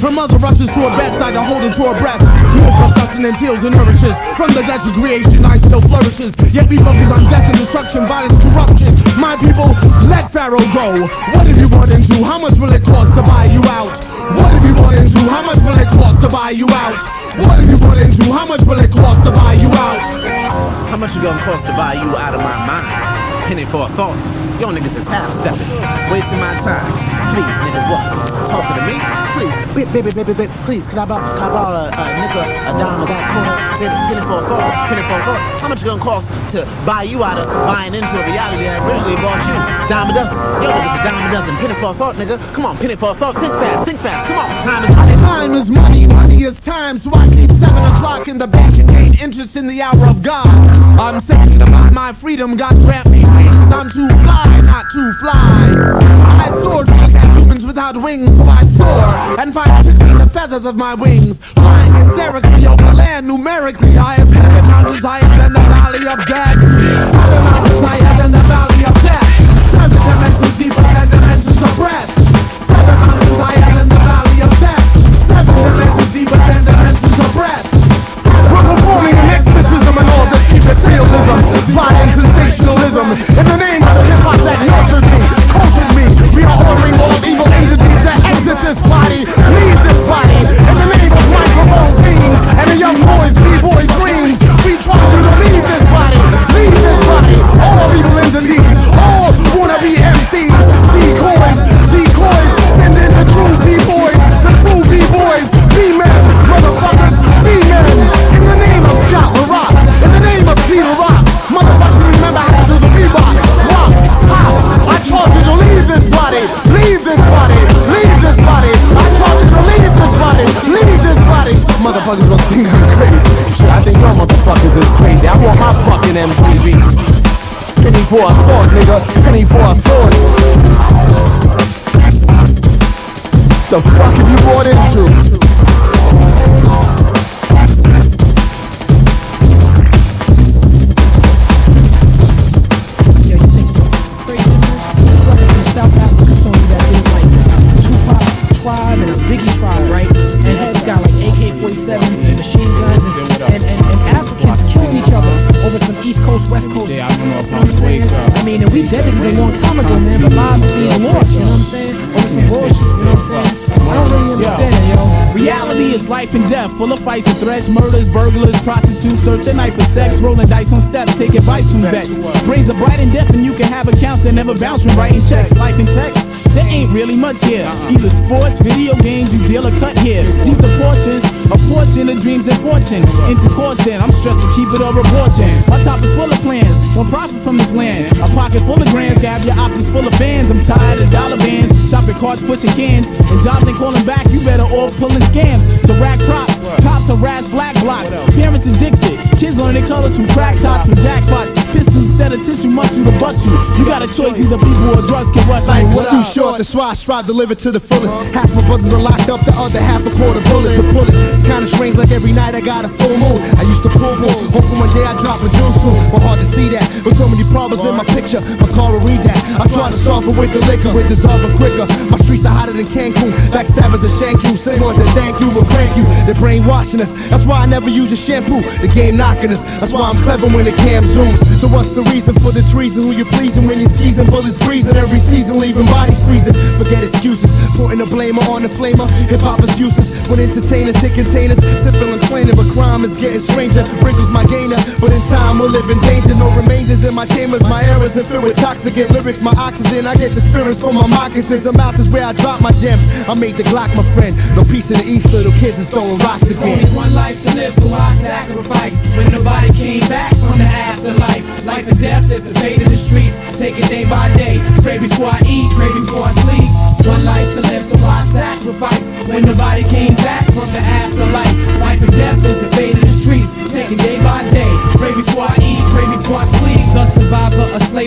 Her mother rushes to her bedside to hold her to her breast. Milk of sustenance heals and nourishes. From the depths of creation, life still flourishes. Yet we focus on death and destruction, violence, corruption. My people, let Pharaoh go. What have you brought into? How much will it cost to buy you out? What have you brought into? How much will it cost to buy you out? What have you brought into? How much will it cost to buy you out?
How much it gonna cost to buy you out of my mind? Penny for a thought. Y'all niggas is half-stepping, wasting my time. Please, nigga, what? Talking to me? Please, baby, please, can I borrow a nickel, a dime of that quarter? Penny for a thought. How much it gonna cost to buy you out of buying into a reality that originally bought you? Dime a dozen. Yo, niggas a dime a dozen. Penny for a thought, nigga. Come on, penny for a thought. Think fast. Come on, time is money.
Time is money, money is time. So I keep 7 o'clock in the bank and gain interest in the hour of God. I'm saying about my freedom, God grant me wings. I'm too fly, not too fly. I soar to look at humans without wings, so I soar and find tickling the feathers of my wings. Flying hysterically over land numerically. I have 7 mountains higher than the valley of death. 7 mountains higher than the valley of death. 7 dimensions deeper than dimensions of breath. 7 mountains higher than the valley of death. 7 dimensions deeper than dimensions of breath. We're performing an exorcism and all this keep it realism, pride and sensationalism. In the name of the hip-hop that nurtured me, cultured me, we are ordering all evil entities that exit this body, leave this body. In the name of microphone fiends and the young boys, b-boy dreams, we try to leave this body, leave this body. All evil entities, all wannabe MCs, decoys, send in the true b-boys, b-men, motherfuckers, b-men. In the name of Scott LaRock, in the name of Peter Rock, motherfuckers remember how to do the Reebok. Rock, pop, I charge you to leave this body, leave this body, leave this body. I charge you to leave this body, leave this body. Motherfuckers gonna think I'm crazy. Shit, I think y'all motherfuckers is crazy. I want my fucking MTV. Penny for a thought, nigga, penny for a thought. The fuck have you brought into?
And a Biggie tribe, right? And heads got like AK-47s and machine guns and Africans killing each other over some East Coast, West Coast.
Yeah, I don't know if
you know what I'm saying? I mean, and we did it a long time ago, man, but lives are being lost, you know what I'm saying? Over some bullshit, you know what I'm saying? I don't really understand, yo.
Reality is life and death, full of fights and threats, murders, burglars, prostitutes, search at night for sex, rolling dice on steps, take advice from vets. Brains are bright and deaf and you can have accounts that never bounce from writing checks. Life and text, there ain't really much here. Either sports, video games, you deal or cut here. Deep the portions, a portion of dreams and fortune. Intercourse then, I'm stressed to keep it or abortion. My top is full of plans, don't profit from this land. A pocket full of grands, have your optics full of fans. I'm tired of dollar bands, shopping carts, pushing cans. And jobs ain't calling back, you better all pulling scams. To rack props, cops harass black blocks. Parents addicted, kids learn their colors from crack tots, from jackpots. Pistols instead of tissue, muscle to bust you. You got a choice, either people or drugs can rush you.
Life is too short, that's why I strive to live it to the fullest. Half my brothers are locked up, the other half a quarter bullet to bullet. It's kinda strange, like every night I got a full moon. I used to pull, hoping one day I drop a jewel soon. But hard to see that, with so many problems in my picture. My car will read that. I try to solve it with the liquor, with dissolving quicker. My streets are hotter than Cancun, backstabbers and shank you. Say more than thank you, will crank you. They're brainwashing us, that's why I never use a shampoo. The game knocking us, that's why I'm clever when the cam zooms. So what's the reason for the treason? Who you pleasing when you're skeezing? Bullets breezing every season, leaving bodies freezing. Forget excuses, putting the blamer on the flamer. Hip-hop is useless when entertainers hit containers. Simple and plain, but crime is getting stranger. Wrinkles my gainer, but in time we'll live in danger. No remainders in my chambers, my errors and filled with toxicant lyrics. My oxygen, I get the spirits from my moccasins. The mouth is where I drop my gems. I made the Glock my friend. No peace in the East, little kids is throwing rocks again.
Only one life to live, so I sacrifice. When nobody came back from the afterlife. Life and death is the fate of the streets. Take it day by day. Pray before I eat, pray before I sleep. One life to live, so I sacrifice. When nobody came back from the afterlife. Life and death is the fate of the streets. Take it day by day. Pray before I eat, pray before I sleep. The survivor of slavery that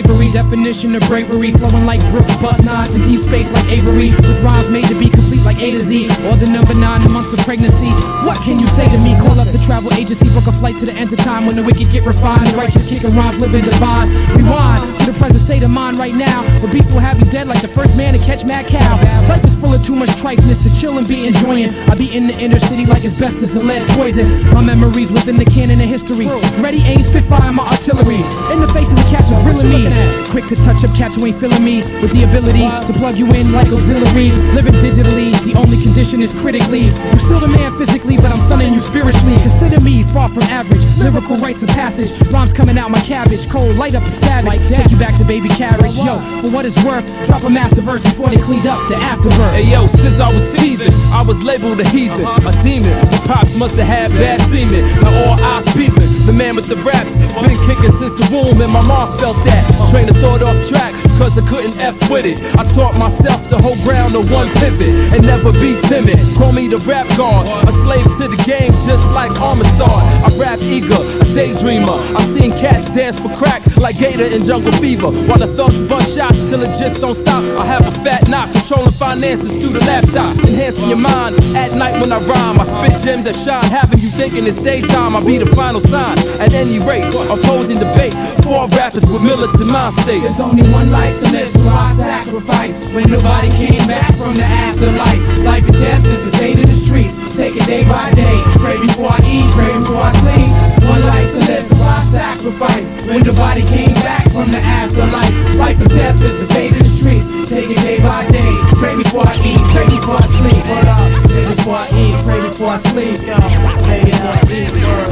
definition of bravery, flowing like Brooks, bust nods in deep space like Avery, with rhymes made to be complete like A to Z, or the number 9 in months of pregnancy. What can you say to me? Call up the travel agency, book a flight to the end of time when the wicked get refined, the righteous kicking rhymes living divine. Rewind to the present state of mind right now, where beef will have you dead like the first man to catch mad cow. Life is full of too much trifeness to chill and be enjoying. I be in the inner city like asbestos and lead poison. My memories within the canon of history. Ready, aim, spit fire, my artillery. In the faces of cats are grilling me. Quick to touch up cats who ain't feeling me, with the ability to plug you in like auxiliary. Living digitally, the only condition is critically. You're still the man physically, but I'm sunning you spiritually. Consider me far from average. Lyrical rites of passage, rhymes coming out my cabbage. Cold, light up a savage. Take you back to baby carriage. Yo, for what it's worth, drop a master verse before they cleaned up the afterbirth.
Hey yo, since I was seasoned, I was labeled a heathen, a demon. The pops must have had bad semen. Now all eyes peeping. The man with the raps been kicking since the womb, and my mom felt that. Train of thought off track, cause I couldn't F with it. I taught myself to hold ground to one pivot and never be timid. Call me the rap god, a slave to the game, just like Armistar. I rap eager, a daydreamer. I seen cats dance for crack like Gator in Jungle Fever, while the thugs bust shots till it just don't stop. I have a fat knock, controlling finances through the laptop, enhancing your mind at night when I rhyme. I spit gems that shine, having you thinking it's daytime. I be the final sign at any rate, opposing debate. 4 rappers with militant mind states.
There's only one life to live, so I sacrifice. When nobody came back from the afterlife, life and death is the fate of the streets. Take it day by day, pray before I eat, pray before I sleep. One life to live, so I sacrifice. When nobody came back from the afterlife, life and death is the fate of the streets. Take it day by day, pray before I eat, pray before I sleep. Hold up, pray before I eat, pray before I sleep. Yo, pray before I eat,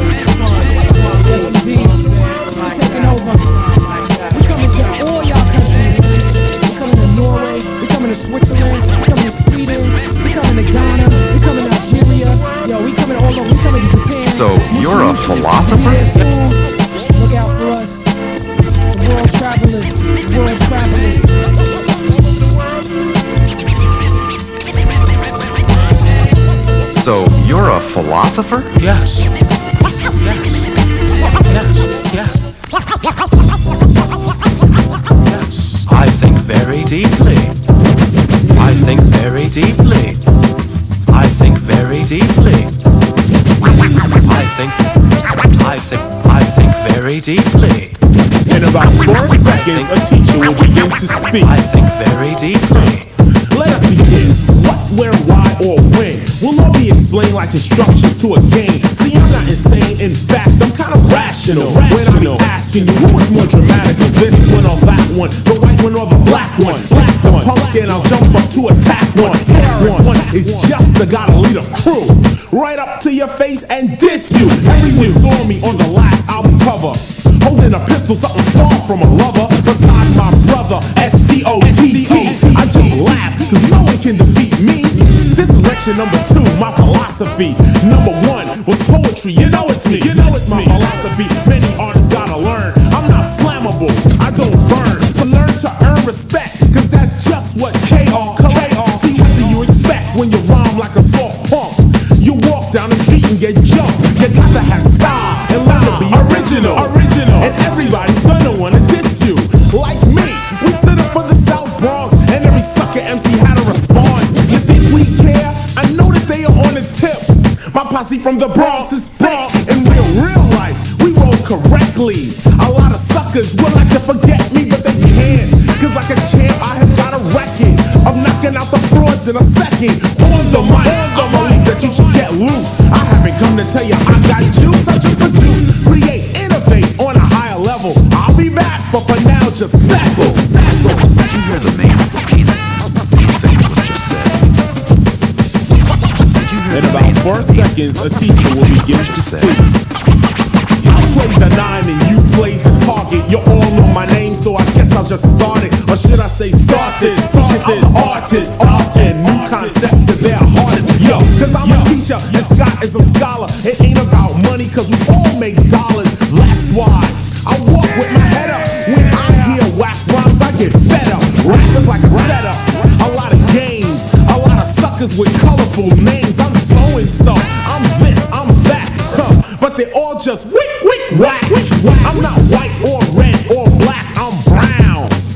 yes indeed, we're taking over. We're coming to all y'all countries. We're coming to Norway, we're coming to Switzerland, we're coming to Sweden, we're coming to Ghana, we're coming to Nigeria. Yo, we coming all over, we coming to Japan.
So you're a philosopher?
Look out for us, the world travelers, the world travelers.
So you're a philosopher?
Yes. Yes. Yes. Yes. Yes. I think very deeply. I think very deeply. I think very deeply. I think very deeply.
In about 4 seconds, a teacher will begin to speak.
I think very deeply.
Let us begin. What, where, why, or when will all be explained like instructions to a game. See, I'm not insane. In fact, I'm kind of rational. When I be asking you, who is more dramatic, this one or that one, the white one or the black one? Black the punk, and I'll jump up to attack one. Terrorist one is just the guy to lead a crew, right up to your face and diss you. Everyone saw me on the last album cover, holding a pistol, something far from a lover. Beside my brother, S-C-O-T-T. I just laugh, cause no one can defeat me. This is lecture number 2, my philosophy. Number 1 was poetry, you know it's me. You know it's my philosophy. Many artists gotta learn, I'm not flammable, I don't burn. So learn to earn respect, cause that's just what K.R. collects. See, what do you expect when you rhyme like a soft punk? You walk down the street and get jumped. You got to have style and learn to be original. And everybody's gonna wanna diss you. Like me, we stood up for the South Bronx, and every sucker MC had a response. You think we care? I know that they are on the tip. My posse from the Bronx is Bronx. In real life, we roll correctly. A lot of suckers would like to forget me, but they can't. Cause like a champ, I have got a record of knocking out the frauds in a second. On the mic, I believe that you should get loose. I haven't come to tell you I got juice. I just produce, create, innovate on a higher level. I'll be back, but for now, just settle.
Did you hear the main thing was just said?
In about 4 seconds, a teacher will begin to speak. I played the 9 and you played the target. You all know my name, so I guess I'll just start it. Or should I say start this? Teach it this artist, often new concepts and they're hardest. Yo, cause I'm a teacher and Scott is a scholar. It ain't about money, cause we all make dollars. That's why I walk with my head up. When I hear whack rhymes, I get fed up. Rappers like a setup, a lot of games, a lot of suckers with colorful names. I'm so and so, I'm this, I'm that, but they all just wick, whack. I'm not white or red or black, I'm brown.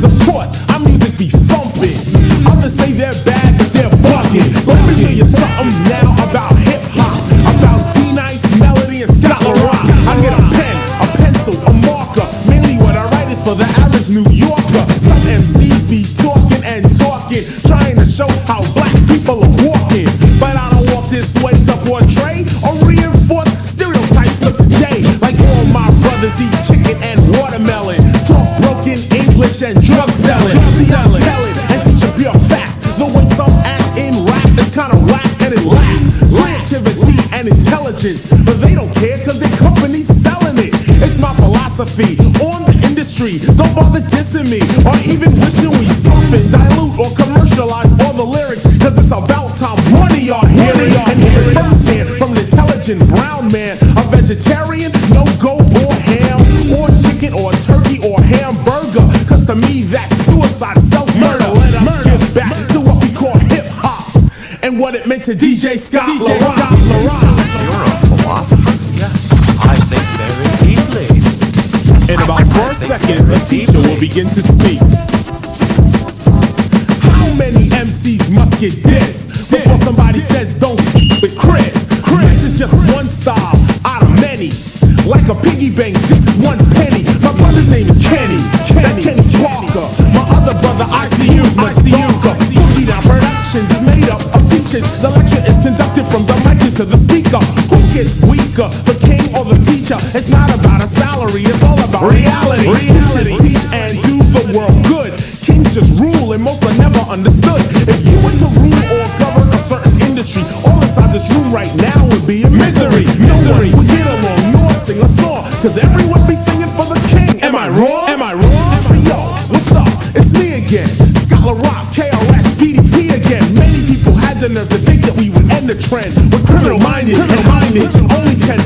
of course, our music be thumping. Others say they're bad, but they're bugging. Let me show you something now about hip-hop, about D-Nice, Melody, and Scott LaRock. I get a pen, a pencil, a marker. Mainly what I write is for the average New Yorker. Some MCs be talking and talking, trying to show how black people are walking. But I don't walk this way to portray or reinforce stereotypes of today. Like all my brothers eat chicken and watermelon, talk broken English and drug selling. See, I'm telling and teaching pure facts. The way some act in rap is kinda whack and it lacks creativity and intelligence, but they don't care cause their company's selling it. It's my philosophy on the industry. Don't bother dissing me or even wishing we soften, dilute or commercialize all the lyrics, cause it's about time one of y'all hear it and hear it firsthand from an intelligent brown man. A vegetarian, no go or ham or chicken or turkey or hamburger, cause to me that's suicide, self-murder. Let us get back to what we call hip-hop and what it meant to DJ Scott LaRock.
You're a philosopher? Yes, I think very deeply.
In about 4 seconds, a teacher will begin to speak. How many MCs must get dissed before somebody says don't with Chris? Chris is just one style out of many. Like a piggy bank, this is one penny. My brother's name is Kenny. That's Kenny Parker. My other brother, ICU's much darker. Boogie Down Productions is made up of teachers. The lecture is conducted from the mic to the speaker. Who gets weaker, the king or the teacher? It's not about a salary, it's all about reality. Teachers teach and do the world good. Kings just rule and most are never understood. If you were to rule or govern a certain industry, all inside this room right now would be in misery. No one would get along nor sing a song, cause everyone be singing for the king. Am I wrong? Am I wrong? Yo, what's up? It's me again. Scott LaRock, KRS, PDP again. Many people had the nerve to think that we would end the trend with criminal-minded and minded. Just only 10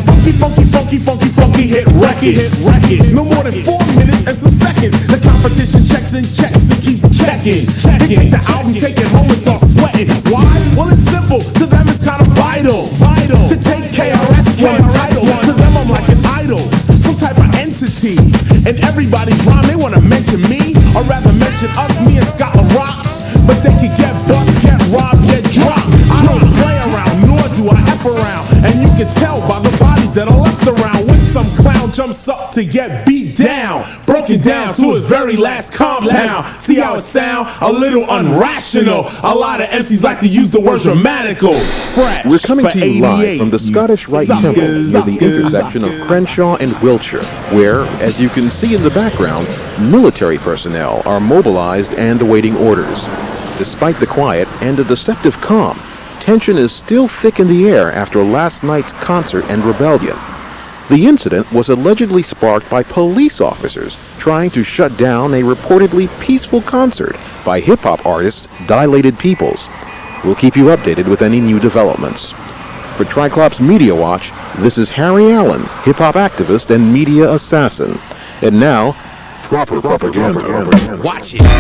funky hit records. No more than 4 minutes and some seconds. The competition checks and checks and keeps checking. They take the album, take it home and start sweating. Why? Well, it's simple. To them it's kind of vital to take KRS one title. To them I'm like an idol, some type of entity. And everybody rhyme, they wanna mention me, or rather mention us, me and Scott LaRock. But they could get bust, get robbed, get dropped. I don't play around, nor do I F around. And you can tell by the bodies that are left around when some clown jumps up to get beat down, broken down to his very last compound. See how it sound? A little unrational. A lot of MCs like to use the word dramatical. Fresh.
We're coming to you live from the Scottish Rite Temple near the intersection of Crenshaw and Wiltshire, where, as you can see in the background, military personnel are mobilized and awaiting orders. Despite the quiet and a deceptive calm, tension is still thick in the air after last night's concert and rebellion. The incident was allegedly sparked by police officers trying to shut down a reportedly peaceful concert by hip-hop artist Dilated Peoples. We'll keep you updated with any new developments. For Triclops Media Watch, this is Harry Allen, hip-hop activist and media assassin. And now, proper propaganda.
Watch it.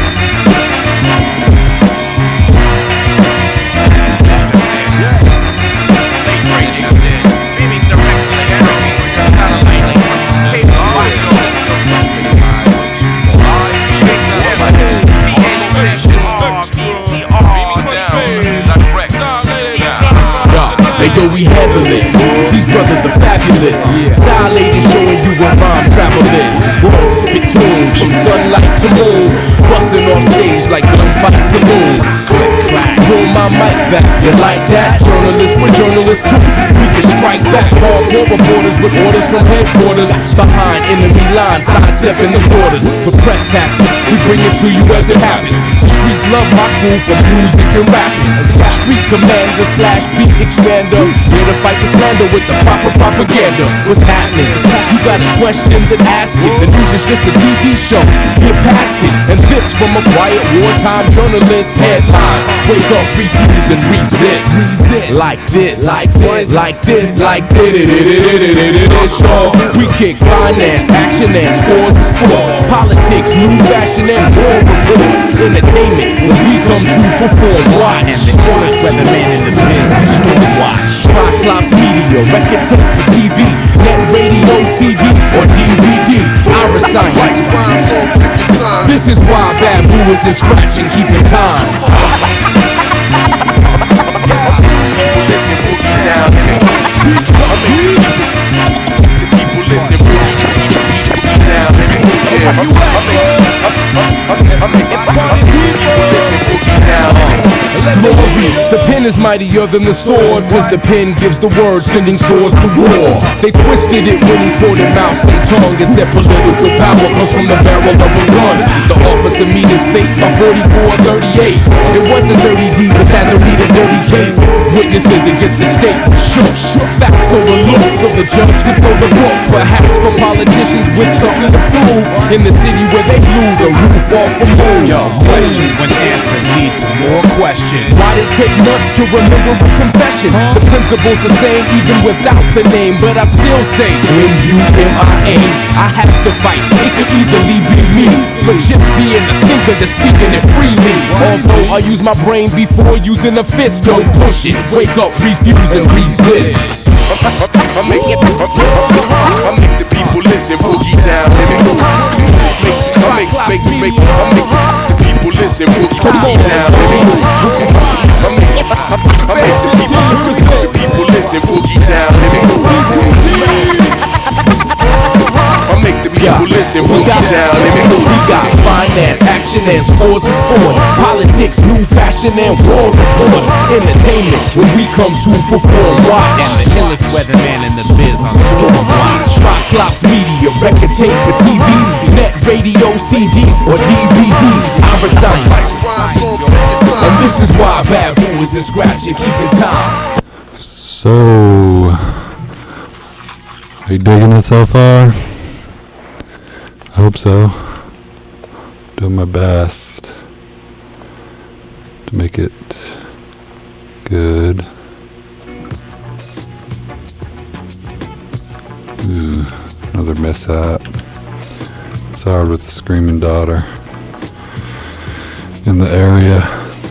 Hey yo, we handle it. These brothers are fabulous. Dilated, showing you what rhyme travel is. Words to spit tunes from sunlight to moon, busting off stage like gunfight saloons. Pull my mic back, you like that? Journalists, we're journalists too. We can strike back. Hardcore reporters with orders from headquarters. Behind enemy lines, sidestepping the borders. With press passes, we bring it to you as it happens. The streets love my crew for music and rapping. Street commander slash beat expander, here to fight the slander with the proper propaganda. What's happening? You got a question, then ask it. The news is just a TV show, get past it. And this from a quiet wartime journalist. Headlines, wake up, refuse and resist. Like this, like this, like this, like this. Show we kick finance, action and scores and sports, politics, new fashion and war reports, entertainment when we come to perform. Watch and the honest weatherman in the business store. Watch Triclops Media, record tape for TV, net radio, CD or DVD. Our science. This
This is why Babu is in scratch and keeping time.
Listen, boogie down in the people listen, boogie down in the listen, boogie down in the
Glory, the pen is mightier than the sword, cause the pen gives the word, sending swords to war. They twisted it when he quoted mouse their tongue and said political power comes from the barrel of a gun. The officer meet his fate by 44-38. It wasn't 30D, but had to read a dirty case. Witnesses against the state, shook. Facts overlooked, so the judge could throw the book. Perhaps for politicians with something to prove, in the city where they blew the roof off from moon.
Yo, questions when answers lead to more questions.
Why'd it take months to remember a confession? The principle's the same even without the name, but I still say M-U-M-I-A. I have to fight, it could easily be me, but just being the thinker that's speaking it freely. Although I use my brain before using a fist, don't push it, wake up, refuse and resist.
I make the people listen, boogie down in the I make the people listen, boogie down in the I make the people listen, boogie down in the I make the people listen, boogie down in the
We got finance, action and scores of sport, politics, new fashion and war reports, entertainment when we come to perform. Watch,
and the illest weatherman in the biz on the storm watch.
Triclops media, record tape or TV, net radio, CD or DVD. I'm science, and this is why Babu is in scratch and keeping time.
So, are you digging it so far? I hope so. Doing my best to make it good. Ooh, another mishap. It's hard with the screaming daughter in the area.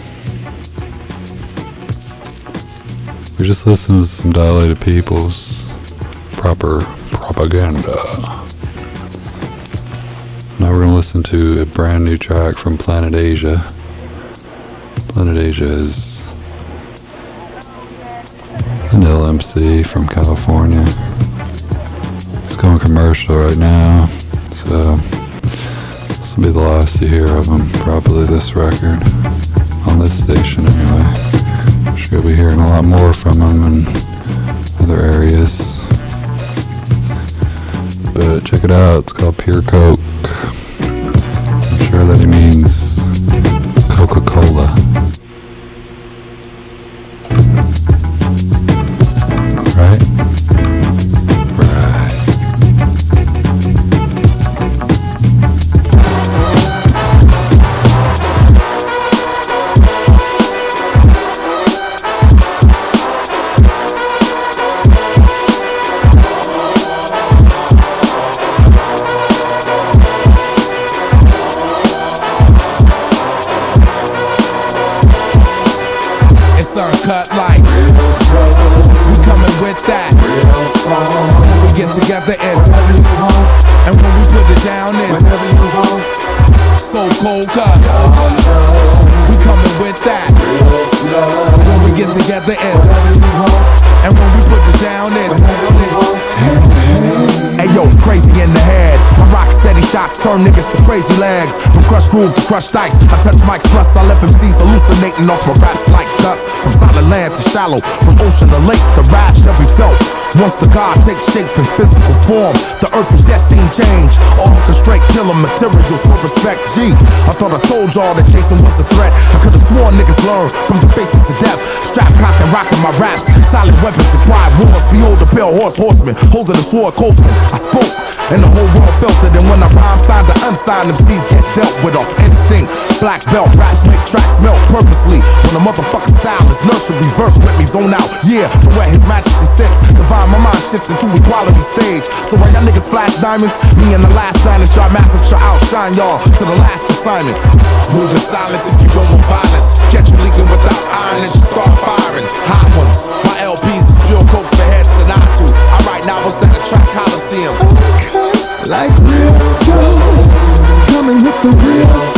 We're just listening to some Dilated Peoples. Proper propaganda. Now we're going to listen to a brand new track from Planet Asia. Planet Asia is an LMC from California. It's going commercial right now, so this will be the last you hear of him, probably this record, on this station anyway. I'm sure you'll be hearing a lot more from him in other areas. But check it out, it's called Pure Coke. I'm sure that he means Coca-Cola. Right? Right.
Uncut like we coming with that. When we get together it's and when we put it down it's so cold cuz we coming with that. When we get together it's and when we put it down it's hey yo, crazy in the head. My rock steady shots turn niggas to crazy legs. From crushed groove to crushed ice, I touch mics plus I left MCs hallucinating off my raps like dust. From solid land to shallow, from ocean to lake, the rap shall be felt. Once the God takes shape in physical form, the earth is yet seen change. All orchestrate killer material, so respect G. I thought I told y'all that Jason was a threat. I could've sworn niggas learn from the faces of death. Strap cock and rockin' my raps, silent weapons and quiet wars. Behold the pale horseman, holding the sword coasting. I spoke, and the whole world felt it. And when I rhyme, signed the unsigned MCs get dealt with off instinct. Black belt, raps make tracks melt purposely. When a motherfucker style is nursery, verse with me, zone out. Yeah, from where his majesty sits. Divine, my mind shifts into equality stage. So while y'all niggas flash diamonds, me and the last diamond shot massive, shall outshine y'all to the last assignment. Move in silence if you don't want violence. Catch you leaking without iron and just start firing. Hot ones, my LPs is pure coke for heads to nod to. I write novels that attract coliseums.
Like real gold, coming with the real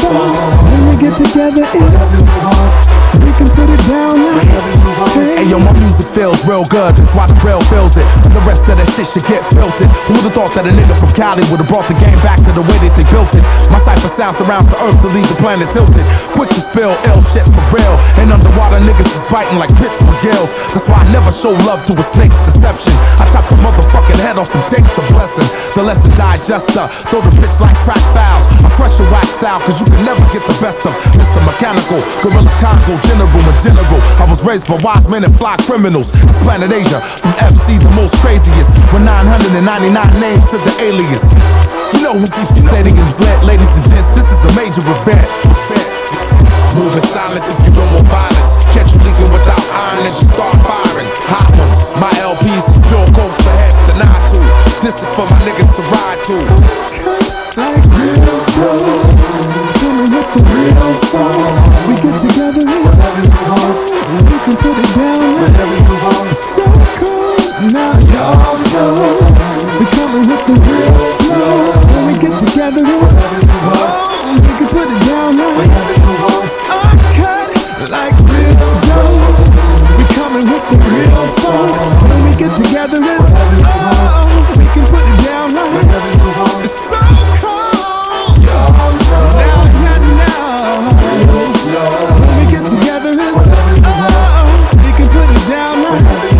together is we can put it down like
Hey yo, my music feels real good, that's why the rail feels it. And the rest of that shit should get filtered. Who would've thought that a nigga from Cali would've brought the game back to the way that they built it? My cipher sound surrounds the earth to leave the planet tilted. Quick to spill ill shit for real. And underwater niggas is biting like bits with gills. That's why I never show love to a snake's deception. I chop the motherfucking head off and take the blessing. The lesson digester, throw the bitch like crack fouls. I crush your wax style, cause you can never get the best of Mr. Mechanical, Gorilla Congo, General and General. I was raised by wise men and fly criminals. It's Planet Asia, from FC the most craziest, with 999 names to the alias. You know who keeps the stadiums lit, ladies and gents, this is a major event. Move in silence if you don't want violence. Catch you leaking without iron and you start firing. Hot ones, my LPs is pure coke for heads to nod to. This is for my niggas to ride to.
like real gold, coming with the real fall. We get together it's we can put it down like so cold. Now y'all know we coming with the real flow. When we get together it's we can put it down like uncut, like real gold. We coming with the real fall. When we get together it's we can put it down like it's so cold. Y'all know. Now you know. When we get together it's we can put it down like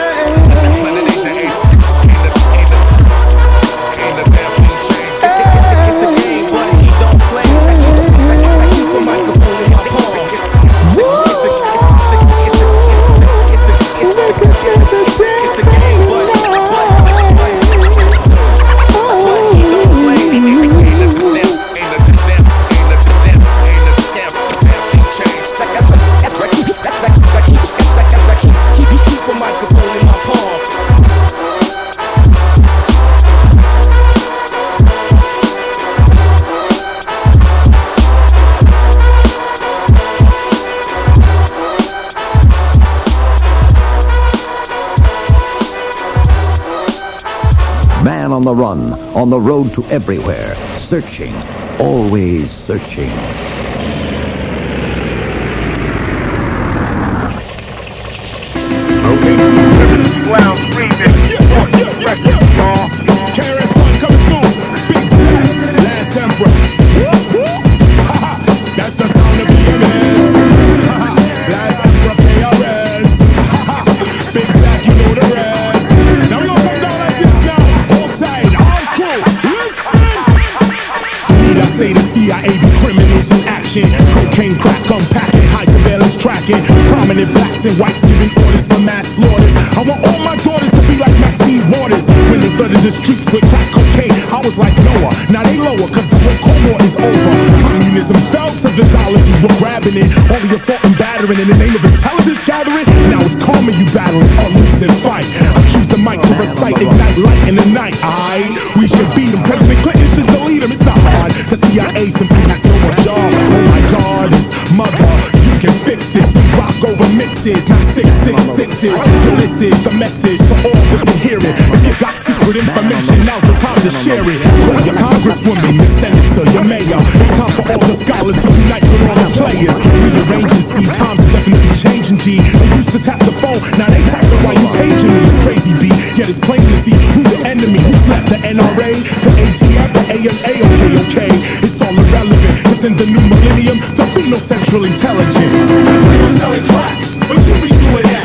on the run, on the road to everywhere, searching, always searching.
Okay, loud screaming. KRS-One coming through. Big Zach, Last Emperor. That's the sound of BMS. Last Emperor KRS. Big Zach, you know the rest. Now we gonna come down like this now. Hold tight, all cool. Listen. Need I say the CIA be criminals in action? Cocaine, crack, unpacking, high surveillance tracking. Prominent blacks and whites giving orders for mass slaughters. I want all my daughters to be like Maxine Waters. When they flooded the streets with crack cocaine, I was like Noah. Now they lower cause the whole Cold War is over. Communism fell to the dollars, you were grabbing it. Only assault and battering in the name of intelligence gathering. Now it's karma you battling, or lose and fight. I choose the mic to recite, ignite light in the night. We should beat them, President Clinton should delete them. It's not hard, the CIA simply has no more job. Oh my God, it's mother, you can fix this. We rock over mixes, not 666s. Yo, this is the message to all that can hear it. If you got secret information, now's the time to share it. Call your congresswoman, your senator, your mayor. It's time for all the scholars to unite with all the players. Rearrange and see, times are definitely changing, G. They used to tap the phone, now they tap it while you paging me. It's crazy, B. Yet it's plain to see who's the enemy, who's left. The NRA, the ATF, the AMA, okay. It's all irrelevant, cause in the new millennium, there'll be no central intelligence. I'm selling crack, but you be doing that.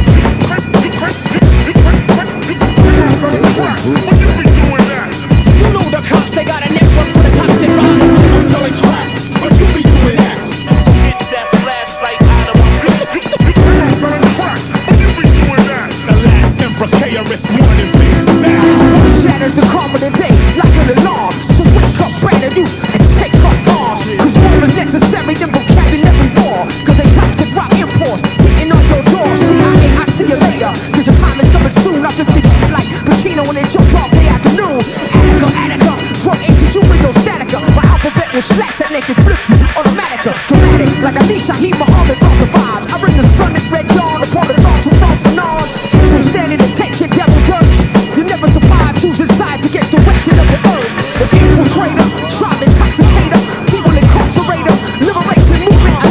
You know the cops, they got a network for the toxic rocks.
I'm selling crack, but you be doing that.
So get that flashlight out of my face.
I'm selling crack, but you be doing that. The last Emperor KRS-One and Big Zach.
Shatters the calm of the day, like an alarm. So wake up, brand new, and take up arms. Cause war is necessary, then vocabulary war. Cause they toxic rock imports, beating on your door. CIA, I see you later. Cause your time is coming soon. I just did like Pacino when they jumped off the afternoon. Attica, drug agents, you bring no statica. My alphabet will slash that naked flip you. Automatica, dramatic, like Ali Shaheed Muhammad brought the vibes. I bring the sun and red dawn upon the thoughts who false for non. So stand in attention, devil dirge. You never survive choosing sides against the wretched of the earth. The infiltrator, child intoxicator, people incarcerator, liberation movement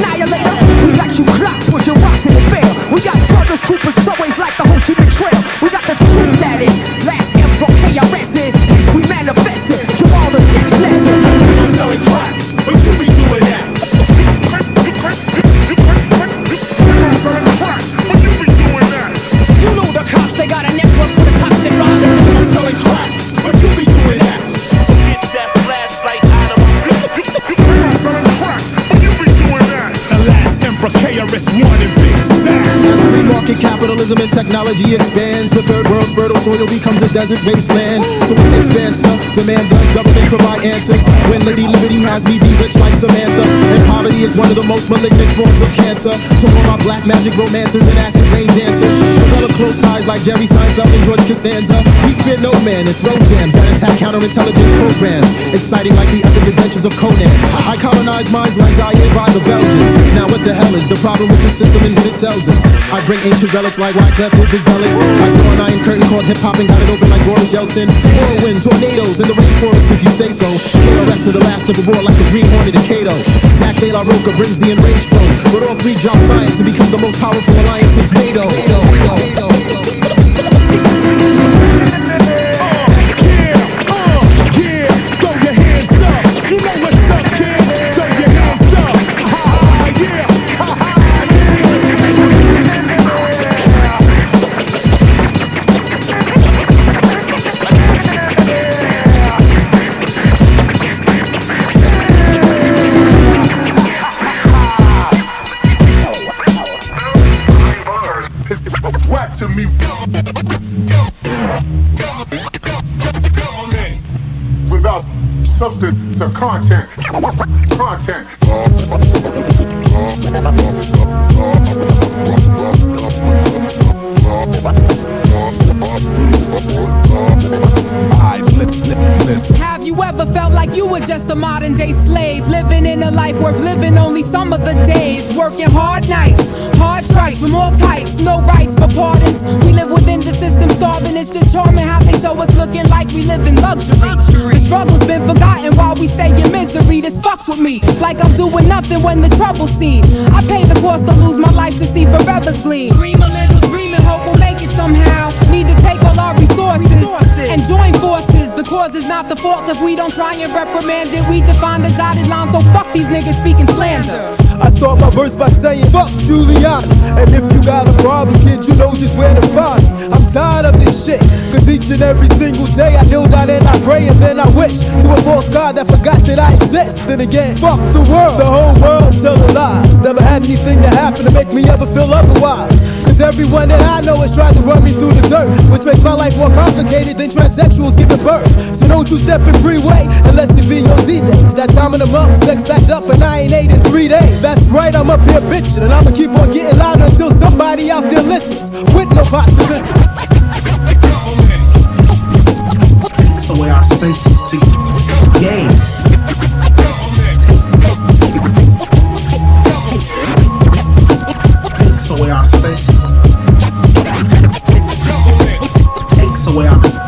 capitalism and technology expands. The third world's fertile soil becomes a desert wasteland. So it takes bands to demand the government provide answers. When Lady Liberty has me bewitched like Samantha, and poverty is one of the most malignant forms of cancer. To all my black magic romancers and acid rain dancers, develop close ties like Jerry Seinfeld and George Costanza. We fear no man and throw jams that attack counterintelligence programs, exciting like the epic adventures of Conan. I colonize minds like Zaire by the Belgians. Now what the hell is the problem with the system and what it sells us? I bring ancient relics like Wyclef with the zealots. I saw an iron curtain called hip-hop and got it open like Boris Yeltsin. Whirlwind, tornadoes in the rainforest if you say so. KRS are the last of the war like the Green Hornet and Cato. Zach De La Roca brings the enraged flow, but all three drop science and become the most powerful alliance since NATO.
Without substance or content.
Have you ever felt like you were just a modern day slave, living in a life worth living only some of the days, working hard nights, hard strikes from all types, no rights but pardons. We live within the system, starving. It's just charming how they show us looking like we live in luxury. The struggle's been forgotten while we stay in misery. This fucks with me, like I'm doing nothing when the trouble's seen. I pay the cost to lose my life to see forever's gleam. Dream a little, dream and hope we'll make it somehow. Need to take all our resources and join forces. The cause is not the fault if we don't try and reprimand it. We define the dotted line, so fuck these niggas speaking slander.
I start my verse by saying, fuck Giuliani. And if you got a problem, kid, you know just where to find me. I'm tired of this shit, cause each and every single day I kneel down and I pray and then I wish to a false God that forgot that I exist. Then again, fuck the world, the whole world's telling lies. Never had anything to happen to make me ever feel otherwise. Cause everyone that I know has tried to run me through the dirt, which makes my life more complicated than transsexuals giving birth. So don't you step in freeway unless it be your D-Days. That time in the month, sex backed up and I ain't ate in 3 days. That's right, I'm up here bitching and I'ma keep on getting louder until somebody out there listens with no pot to listen.
Takes away our senses to gain. Takes away our senses. Takes away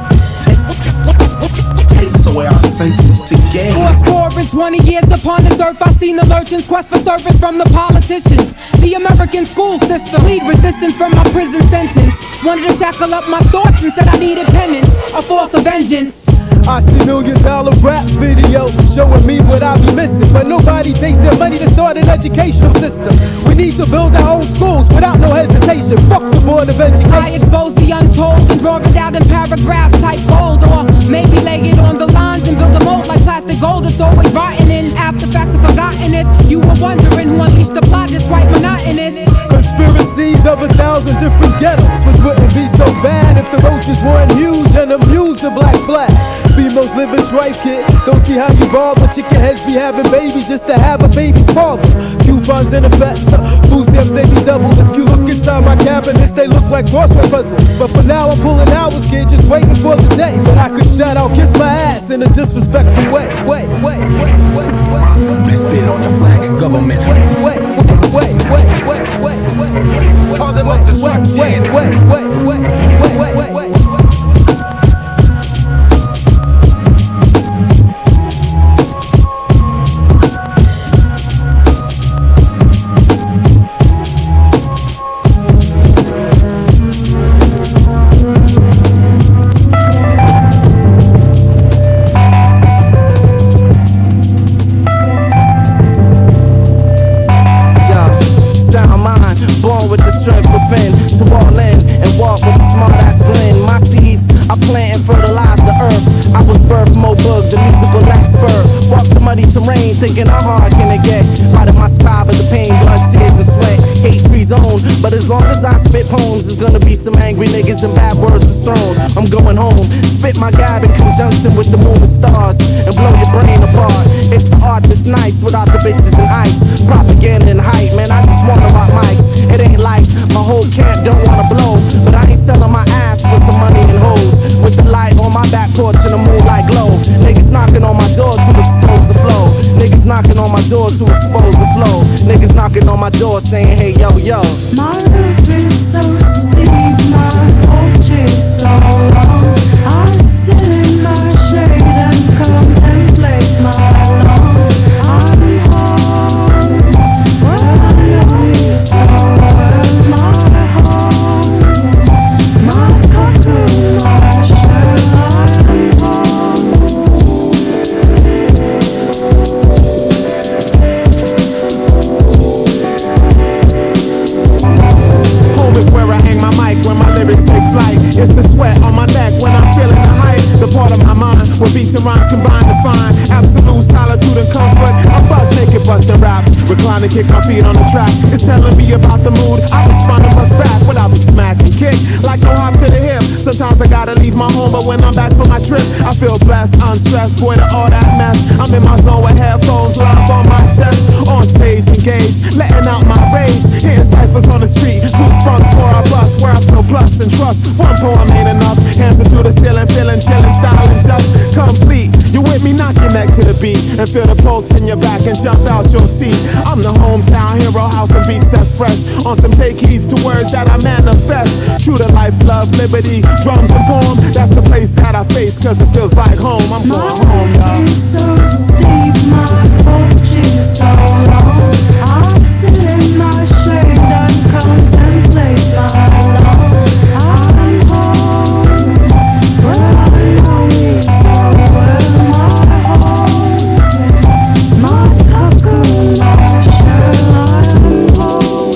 our senses to gain.
20 years upon this earth, I've seen the lurchings, quest for service from the politicians. The American school system, lead resistance from my prison sentence. Wanted to shackle up my thoughts and said I needed penance, a force of vengeance.
I see $1 million rap videos showing me what I be missing, but nobody takes their money to start an educational system. We need to build our own schools without no hesitation. Fuck the Board of Education.
I expose the untold and draw it out in paragraphs type bold, or maybe lay it on the lines and build a mold like plastic gold. It's always rotten and after facts are forgotten. If you were wondering who unleashed the plot, it's quite monotonous.
Conspiracies of 1,000 different ghettos, which wouldn't be so bad if the roaches weren't huge and immune to black flag. Females live in strife, kid. Don't see how you bother. Chicken heads be having babies just to have a baby's father. Coupons in effect, food stamps they be doubled. If you look inside my cabinets, they look like crossword puzzles. But for now I'm pulling hours, kid, just waiting for the day that I could shout out, kiss my ass in a disrespectful way. Wait.
Let's bid on your flag and government.
Wait.
Call them us destruction.
Wait.
Born with the strength within to all in and walk with the smart ass blend. My seeds I plant and fertilize the earth. I was birthed Mobug, the musical expert. Walk the muddy terrain, thinking how hard can it get? Out of my sky, but the pain, blood, tears, and sweat. Hate-free zone, but as long as I spit write poems, there's gonna be some angry niggas and bad words is thrown. I'm going home, spit my gab in conjunction with the moon and stars, and blow your brain apart. It's the art that's nice without the bitches and ice, propaganda and hype, man, I just wanna rock mics. It ain't like my whole camp don't wanna blow, but I ain't selling my ass for some money and hoes. With the light on my back porch and the moonlight glow, niggas knocking on my door to expose the flow. Niggas knocking on my door to expose the flow. Niggas knocking on my door saying, hey yo yo.
My roof is so steep, my porch is so long. I sit in my shade and contemplate my lawn. I'm home, where I know you so well. My home, my cocoon, my shell. I'm home.
Home is where I hang my mic when my lyrics take flight. It's the sweat on my neck when I'm feeling the hype. The part of my mind where beats and rhymes combine to find absolute solitude and comfort. I'm buck naked busting raps, reclining, kick my feet on the track. It's telling me about the mood. I respond and bust back without a smack and kick like no hop to the hip. Sometimes I gotta leave my home, but when I'm back from my trip, I feel blessed, unstressed, void of all that mess. I'm in my zone with headphones live on my chest, on stage engaged, letting out my rage, hitting ciphers on the street, goosebumps before I bust, where I feel plus and trust. One poem ain't enough, hands into the ceiling, feeling chillin', styling just complete. You with me, knock your neck to the beat, and feel the pulse in your back and jump out your seat. I'm the hometown hero, house and beats that's fresh, on some take heeds to words that I manifest. True to life, love, liberty, drums and poem, that's the place that I face, cause it feels like home. I'm going home, y'all.
My so steep, my porch is so long. I sit in my shade and contemplate my lawn. I'm home, where I know you so well. My home, my cocoon, my shell. I'm home.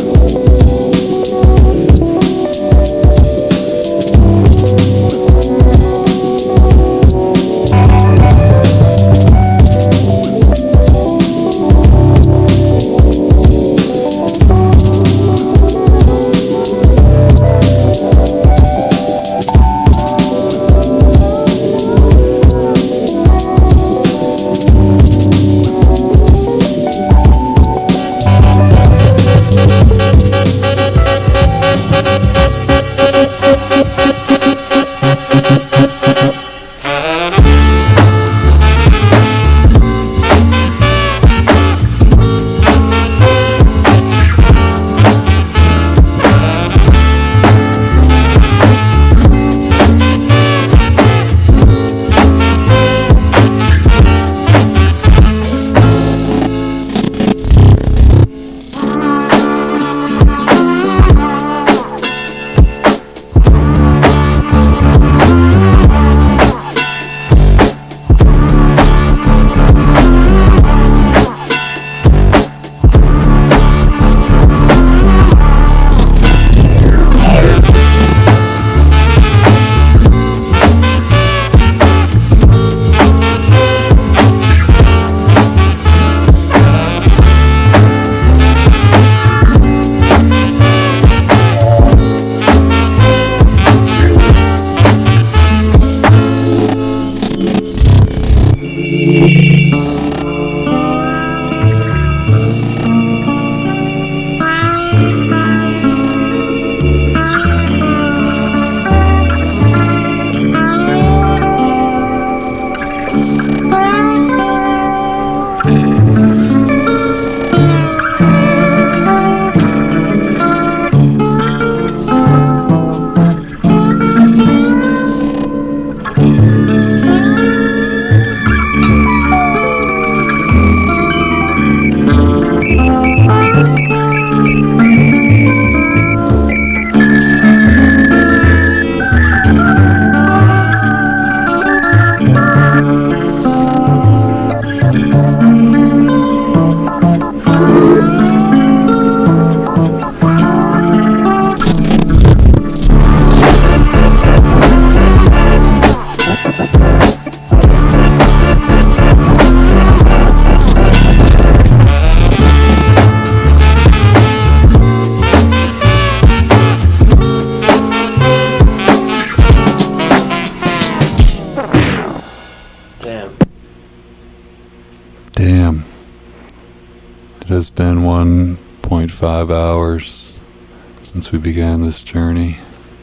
just been 1.5 hours since we began this journey,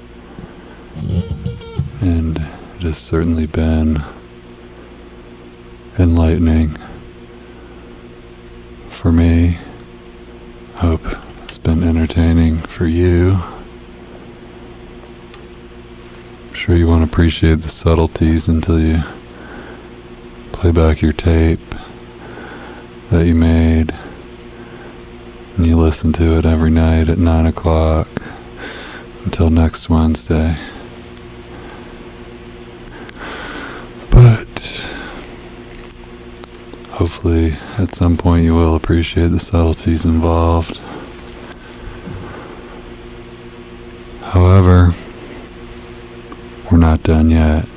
and it has certainly been enlightening for me. Hope it's been entertaining for you. I'm sure you won't appreciate the subtleties until you play back your tape that you made and you listen to it every night at 9 o'clock until next Wednesday. But hopefully at some point you will appreciate the subtleties involved. However, we're not done yet.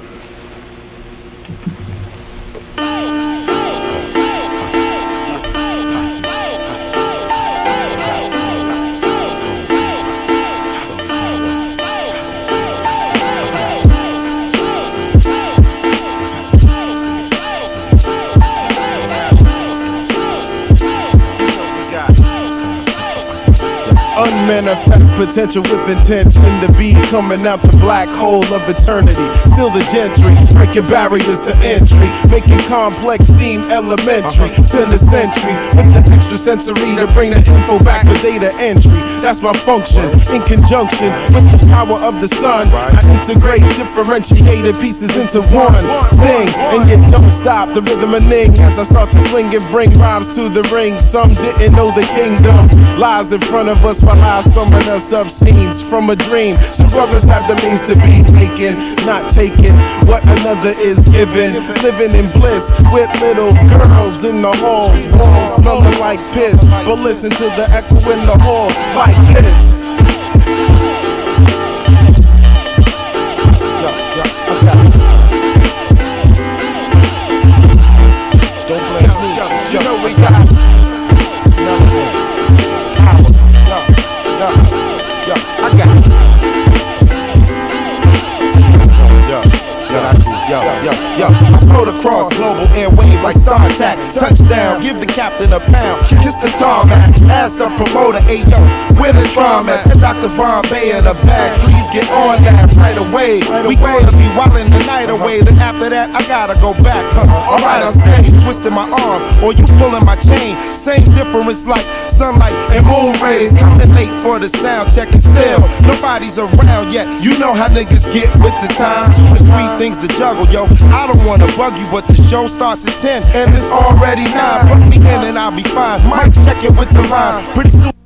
Unmanifest potential with intention to be coming out the black hole of eternity. Still the gentry, breaking barriers to entry, making complex seem elementary. Send a century with the extra sensory to bring the info back for data entry. That's my function, in conjunction with the power of the sun. I integrate differentiated pieces into one thing, and you don't stop the rhythm and ning as I start to swing and bring rhymes to the ring. Some didn't know the kingdom lies in front of us, while I summon us up scenes from a dream. Some brothers have the means to be making, not taking what another is given. Living in bliss with little girls in the halls, walls smelling like piss, but listen to the echo in the hall like this. Don't blame me, you know we got I got it. Yo, I float across global airwave like Star Attack. Touchdown, give the captain a pound. Kiss the tarmac, ask the promoter, hey yo, where the drama at? Dr. Bombay in the bag, please get on that right away. We gonna be wildin' the night away, then after that I gotta go back. Alright, I'm steady, twisting my arm, or you pulling my chain. Same difference like sunlight and moon rays. Coming late for the sound check and still nobody's around yet. You know how niggas get with the time. 2 or 3 things to juggle, yo. I don't wanna bug you, but the show starts at 10 and it's already 9. Put me in and I'll be fine. Mic check it with the line. Pretty soon